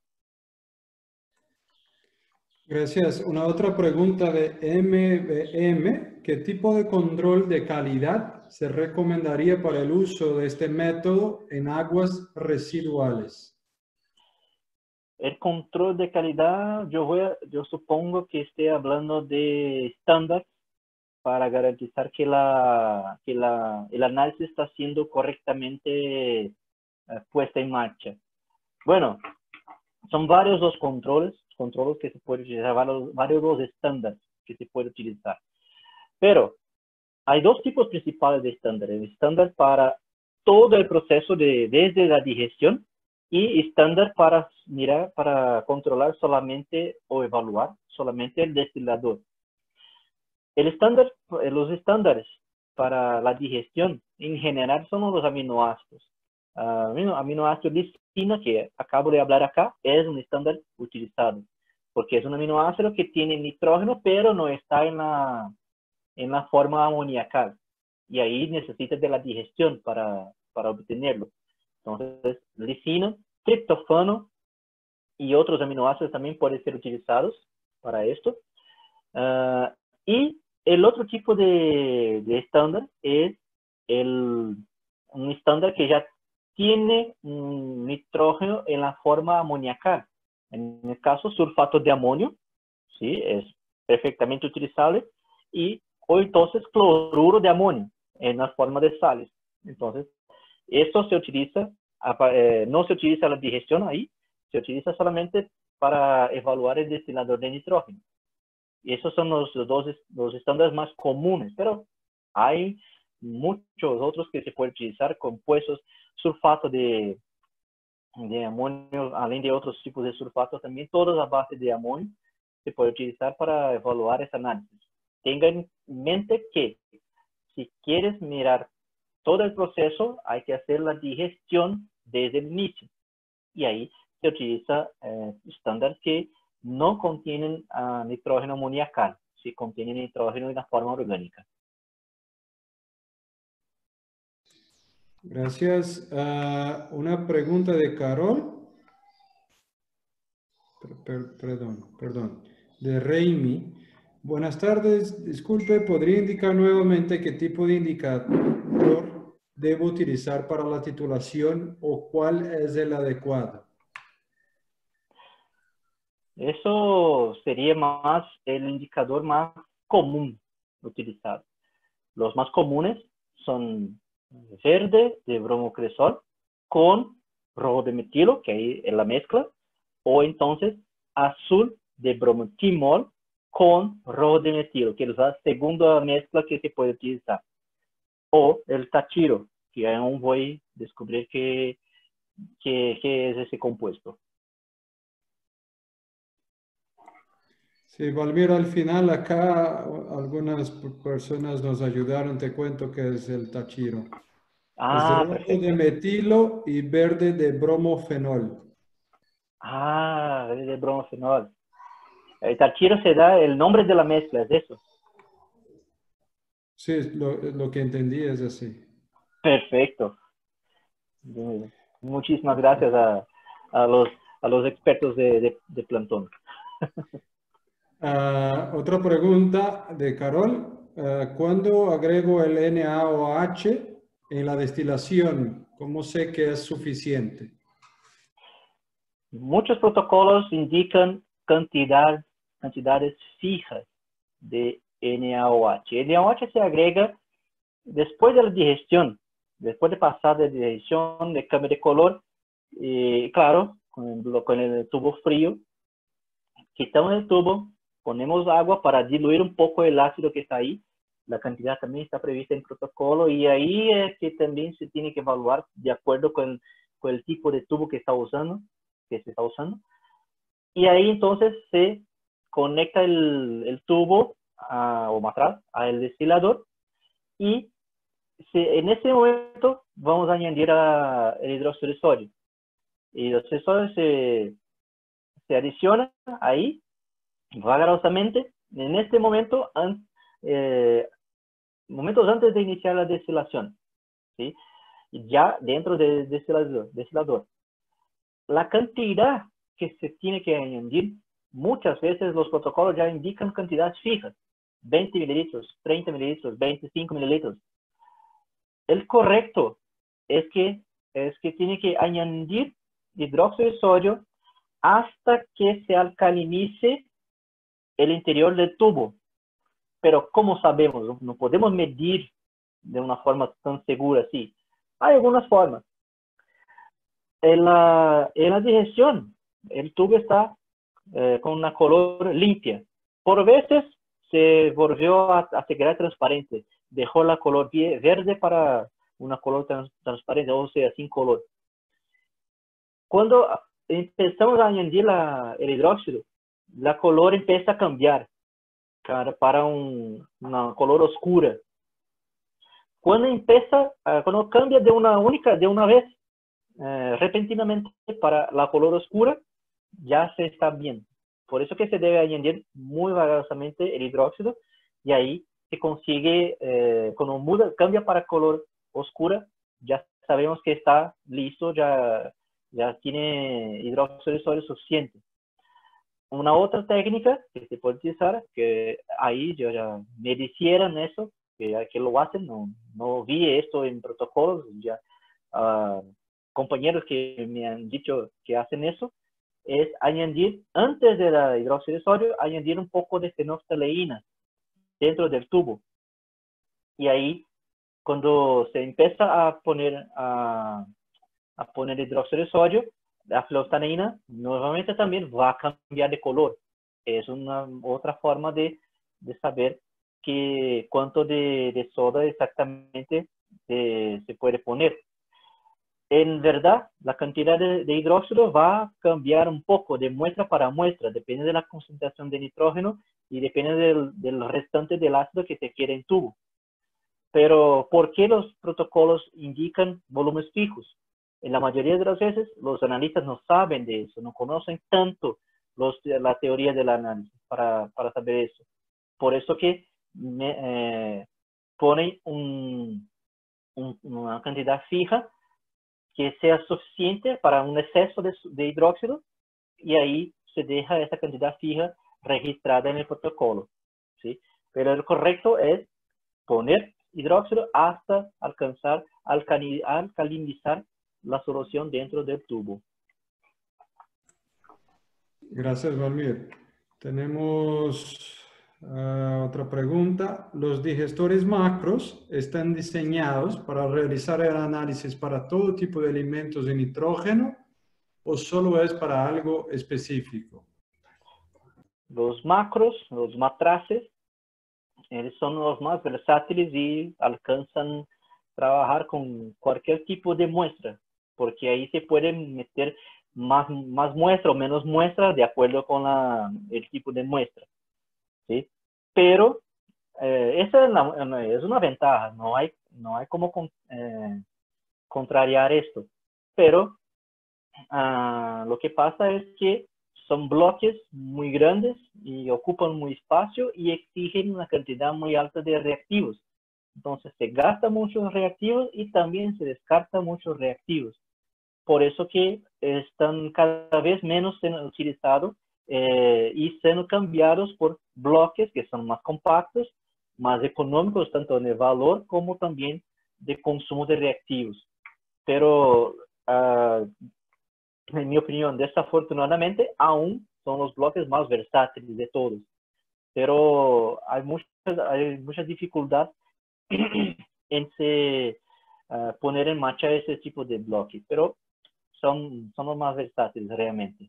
Gracias. Una otra pregunta de MBM. ¿Qué tipo de control de calidad se recomendaría para el uso de este método en aguas residuales? El control de calidad, yo supongo que esté hablando de estándares para garantizar que el análisis está siendo correctamente puesta en marcha. Bueno, son varios los controles que se pueden utilizar, varios los estándares que se pueden utilizar. Pero hay 2 tipos principales de estándares. El estándar para todo el proceso desde la digestión y estándar para controlar solamente o evaluar solamente el destilador. Los estándares para la digestión en general son los aminoácidos. Aminoácido lisina, que acabo de hablar acá, es un estándar utilizado, porque es un aminoácido que tiene nitrógeno, pero no está en la forma amoniacal. Y ahí necesita de la digestión para obtenerlo. Entonces, lisina, triptófano y otros aminoácidos también pueden ser utilizados para esto. Y el otro tipo de estándar es un estándar que ya tiene un nitrógeno en la forma amoniacal. En el caso, sulfato de amonio, ¿sí? Es perfectamente utilizable. O entonces cloruro de amonio en la forma de sales. Entonces, esto se utiliza, no se utiliza la digestión ahí, se utiliza solamente para evaluar el destilador de nitrógeno. Y esos son los estándares más comunes, pero hay muchos otros que se pueden utilizar, compuestos, sulfato de amonio, além de otros tipos de sulfato también, todos a base de amonio, se puede utilizar para evaluar ese análisis. Tenga en mente que si quieres mirar todo el proceso, hay que hacer la digestión desde el inicio. Y ahí se utiliza estándares que no contienen nitrógeno amoniacal, si contienen nitrógeno en la forma orgánica. Gracias. Una pregunta de Carol. Perdón. De Reimi. Buenas tardes. Disculpe, ¿podría indicar nuevamente qué tipo de indicador debo utilizar para la titulación o cuál es el adecuado? Eso sería más el indicador más común utilizado. Los más comunes son verde de bromocresol con rojo de metilo, que ahí es la mezcla, o entonces azul de bromotimol con rojo de metilo, que es la segunda mezcla que se puede utilizar. O el tachiro, que aún voy a descubrir qué es ese compuesto. Sí, Valmir, al final acá algunas personas nos ayudaron, te cuento que es el tachiro. Es Ah, rojo de perfecto. metilo y verde de bromofenol. Ah, es de bromofenol. El tachiro se da el nombre de la mezcla, ¿es eso? Sí, lo que entendí es así. Perfecto. Muchísimas gracias a los, a los expertos de plantón. Otra pregunta de Carol. ¿Cuándo agrego el NaOH en la destilación? ¿Cómo sé que es suficiente? Muchos protocolos indican cantidades fijas de NaOH. NaOH se agrega después de la digestión, después de pasar de digestión, de cambio de color, y claro, con el tubo frío, quitamos el tubo, ponemos agua para diluir un poco el ácido que está ahí. La cantidad también está prevista en el protocolo y ahí es que también se tiene que evaluar de acuerdo con el tipo de tubo que se está usando. Y ahí entonces se conecta el tubo o matraz al destilador y en ese momento vamos a añadir el hidróxido de sodio. El hidróxido de sodio se adiciona ahí vagarosamente en este momento, momentos antes de iniciar la destilación, ¿sí? Ya dentro del destilador. La cantidad que se tiene que añadir, muchas veces los protocolos ya indican cantidades fijas, 20 mililitros, 30 mililitros, 25 mililitros. El correcto es que tiene que añadir hidróxido de sodio hasta que se alcalinice el interior del tubo. Pero ¿cómo sabemos? No podemos medir de una forma tan segura así. Hay algunas formas. En la digestión, el tubo está con una color limpia. Por veces se volvió a quedar transparente. Dejó la color verde para una color transparente, o sea, sin color. Cuando empezamos a añadir el hidróxido, la color empieza a cambiar para una color oscura. Cuando cambia de una vez, repentinamente para la color oscura, ya se está bien. Por eso que se debe añadir muy vagarosamente el hidróxido y ahí se consigue, cuando cambia para color oscura, ya sabemos que está listo, ya tiene hidróxido de sodio suficiente. Una otra técnica que se puede utilizar, que ahí yo ya me dijeron eso, que lo hacen, no vi esto en protocolos, ya compañeros que me han dicho que hacen eso, es añadir, antes de la hidróxido de sodio, añadir un poco de fenolftaleína dentro del tubo. Y ahí, cuando se empieza a poner hidróxido de sodio, la fenolftaleína nuevamente también va a cambiar de color. Es una otra forma de saber cuánto de soda exactamente se puede poner. En verdad, la cantidad de hidróxido va a cambiar un poco de muestra para muestra, depende de la concentración de nitrógeno y depende del restante del ácido que se quiere en tubo. Pero, ¿por qué los protocolos indican volúmenes fijos? En la mayoría de las veces, los analistas no saben de eso, no conocen tanto la teoría del análisis para saber eso. Por eso que ponen una cantidad fija que sea suficiente para un exceso de hidróxido y ahí se deja esa cantidad fija registrada en el protocolo, ¿sí? Pero el correcto es poner hidróxido hasta alcanzar alcalinizar la solución dentro del tubo. Gracias, Valmir. Tenemos otra pregunta. ¿Los digestores macros están diseñados para realizar el análisis para todo tipo de alimentos de nitrógeno o solo es para algo específico? Los macros, los matraces, son los más versátiles y alcanzan trabajar con cualquier tipo de muestra, porque ahí se pueden meter más muestra o menos muestra de acuerdo con el tipo de muestra. ¿sí? Pero esa es una ventaja, no hay como contrariar esto. Pero lo que pasa es que son bloques muy grandes y ocupan muy espacio y exigen una cantidad muy alta de reactivos. Entonces se gasta muchos reactivos y también se descarta muchos reactivos. Por eso que están cada vez menos siendo utilizados y siendo cambiados por bloques que son más compactos, más económicos, tanto en el valor como también de consumo de reactivos. Pero, en mi opinión, desafortunadamente, aún son los bloques más versátiles de todos. Pero hay mucha dificultad en poner en marcha ese tipo de bloques. Pero son los más versátiles realmente.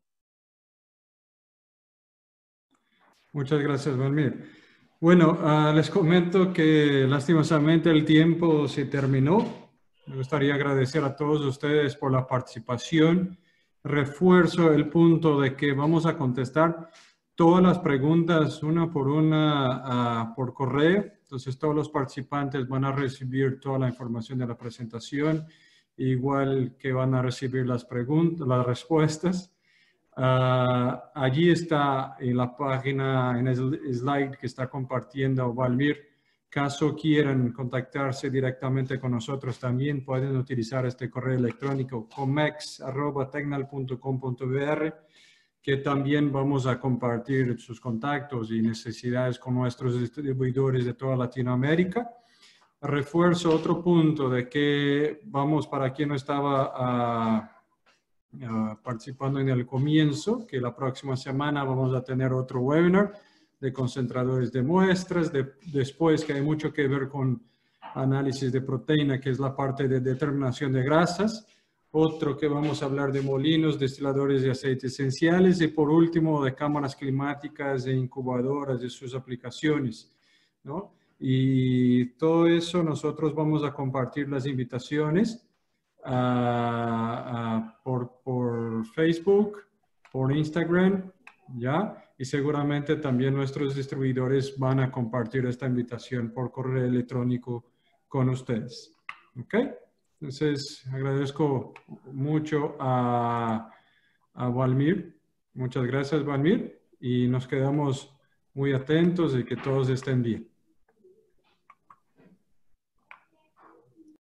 Muchas gracias, Valmir. Bueno, les comento que lastimosamente el tiempo se terminó. Me gustaría agradecer a todos ustedes por la participación. Refuerzo el punto de que vamos a contestar todas las preguntas una por una por correo. Entonces todos los participantes van a recibir toda la información de la presentación, igual que van a recibir las preguntas, las respuestas. Allí está en la página, en el slide que está compartiendo Valmir. Caso quieran contactarse directamente con nosotros, también pueden utilizar este correo electrónico comex@tecnal.com.br, que también vamos a compartir sus contactos y necesidades con nuestros distribuidores de toda Latinoamérica. Refuerzo otro punto de que vamos, para quien no estaba participando en el comienzo, que la próxima semana vamos a tener otro webinar de concentradores de muestras, después que hay mucho que ver con análisis de proteína, que es la parte de determinación de grasas, otro que vamos a hablar de molinos, destiladores de aceites esenciales y por último de cámaras climáticas e incubadoras y sus aplicaciones, ¿no? Y todo eso nosotros vamos a compartir las invitaciones por Facebook, por Instagram, ¿ya? Y seguramente también nuestros distribuidores van a compartir esta invitación por correo electrónico con ustedes. ¿Ok? Entonces, agradezco mucho a Valmir. Muchas gracias, Valmir. Y nos quedamos muy atentos y que todos estén bien.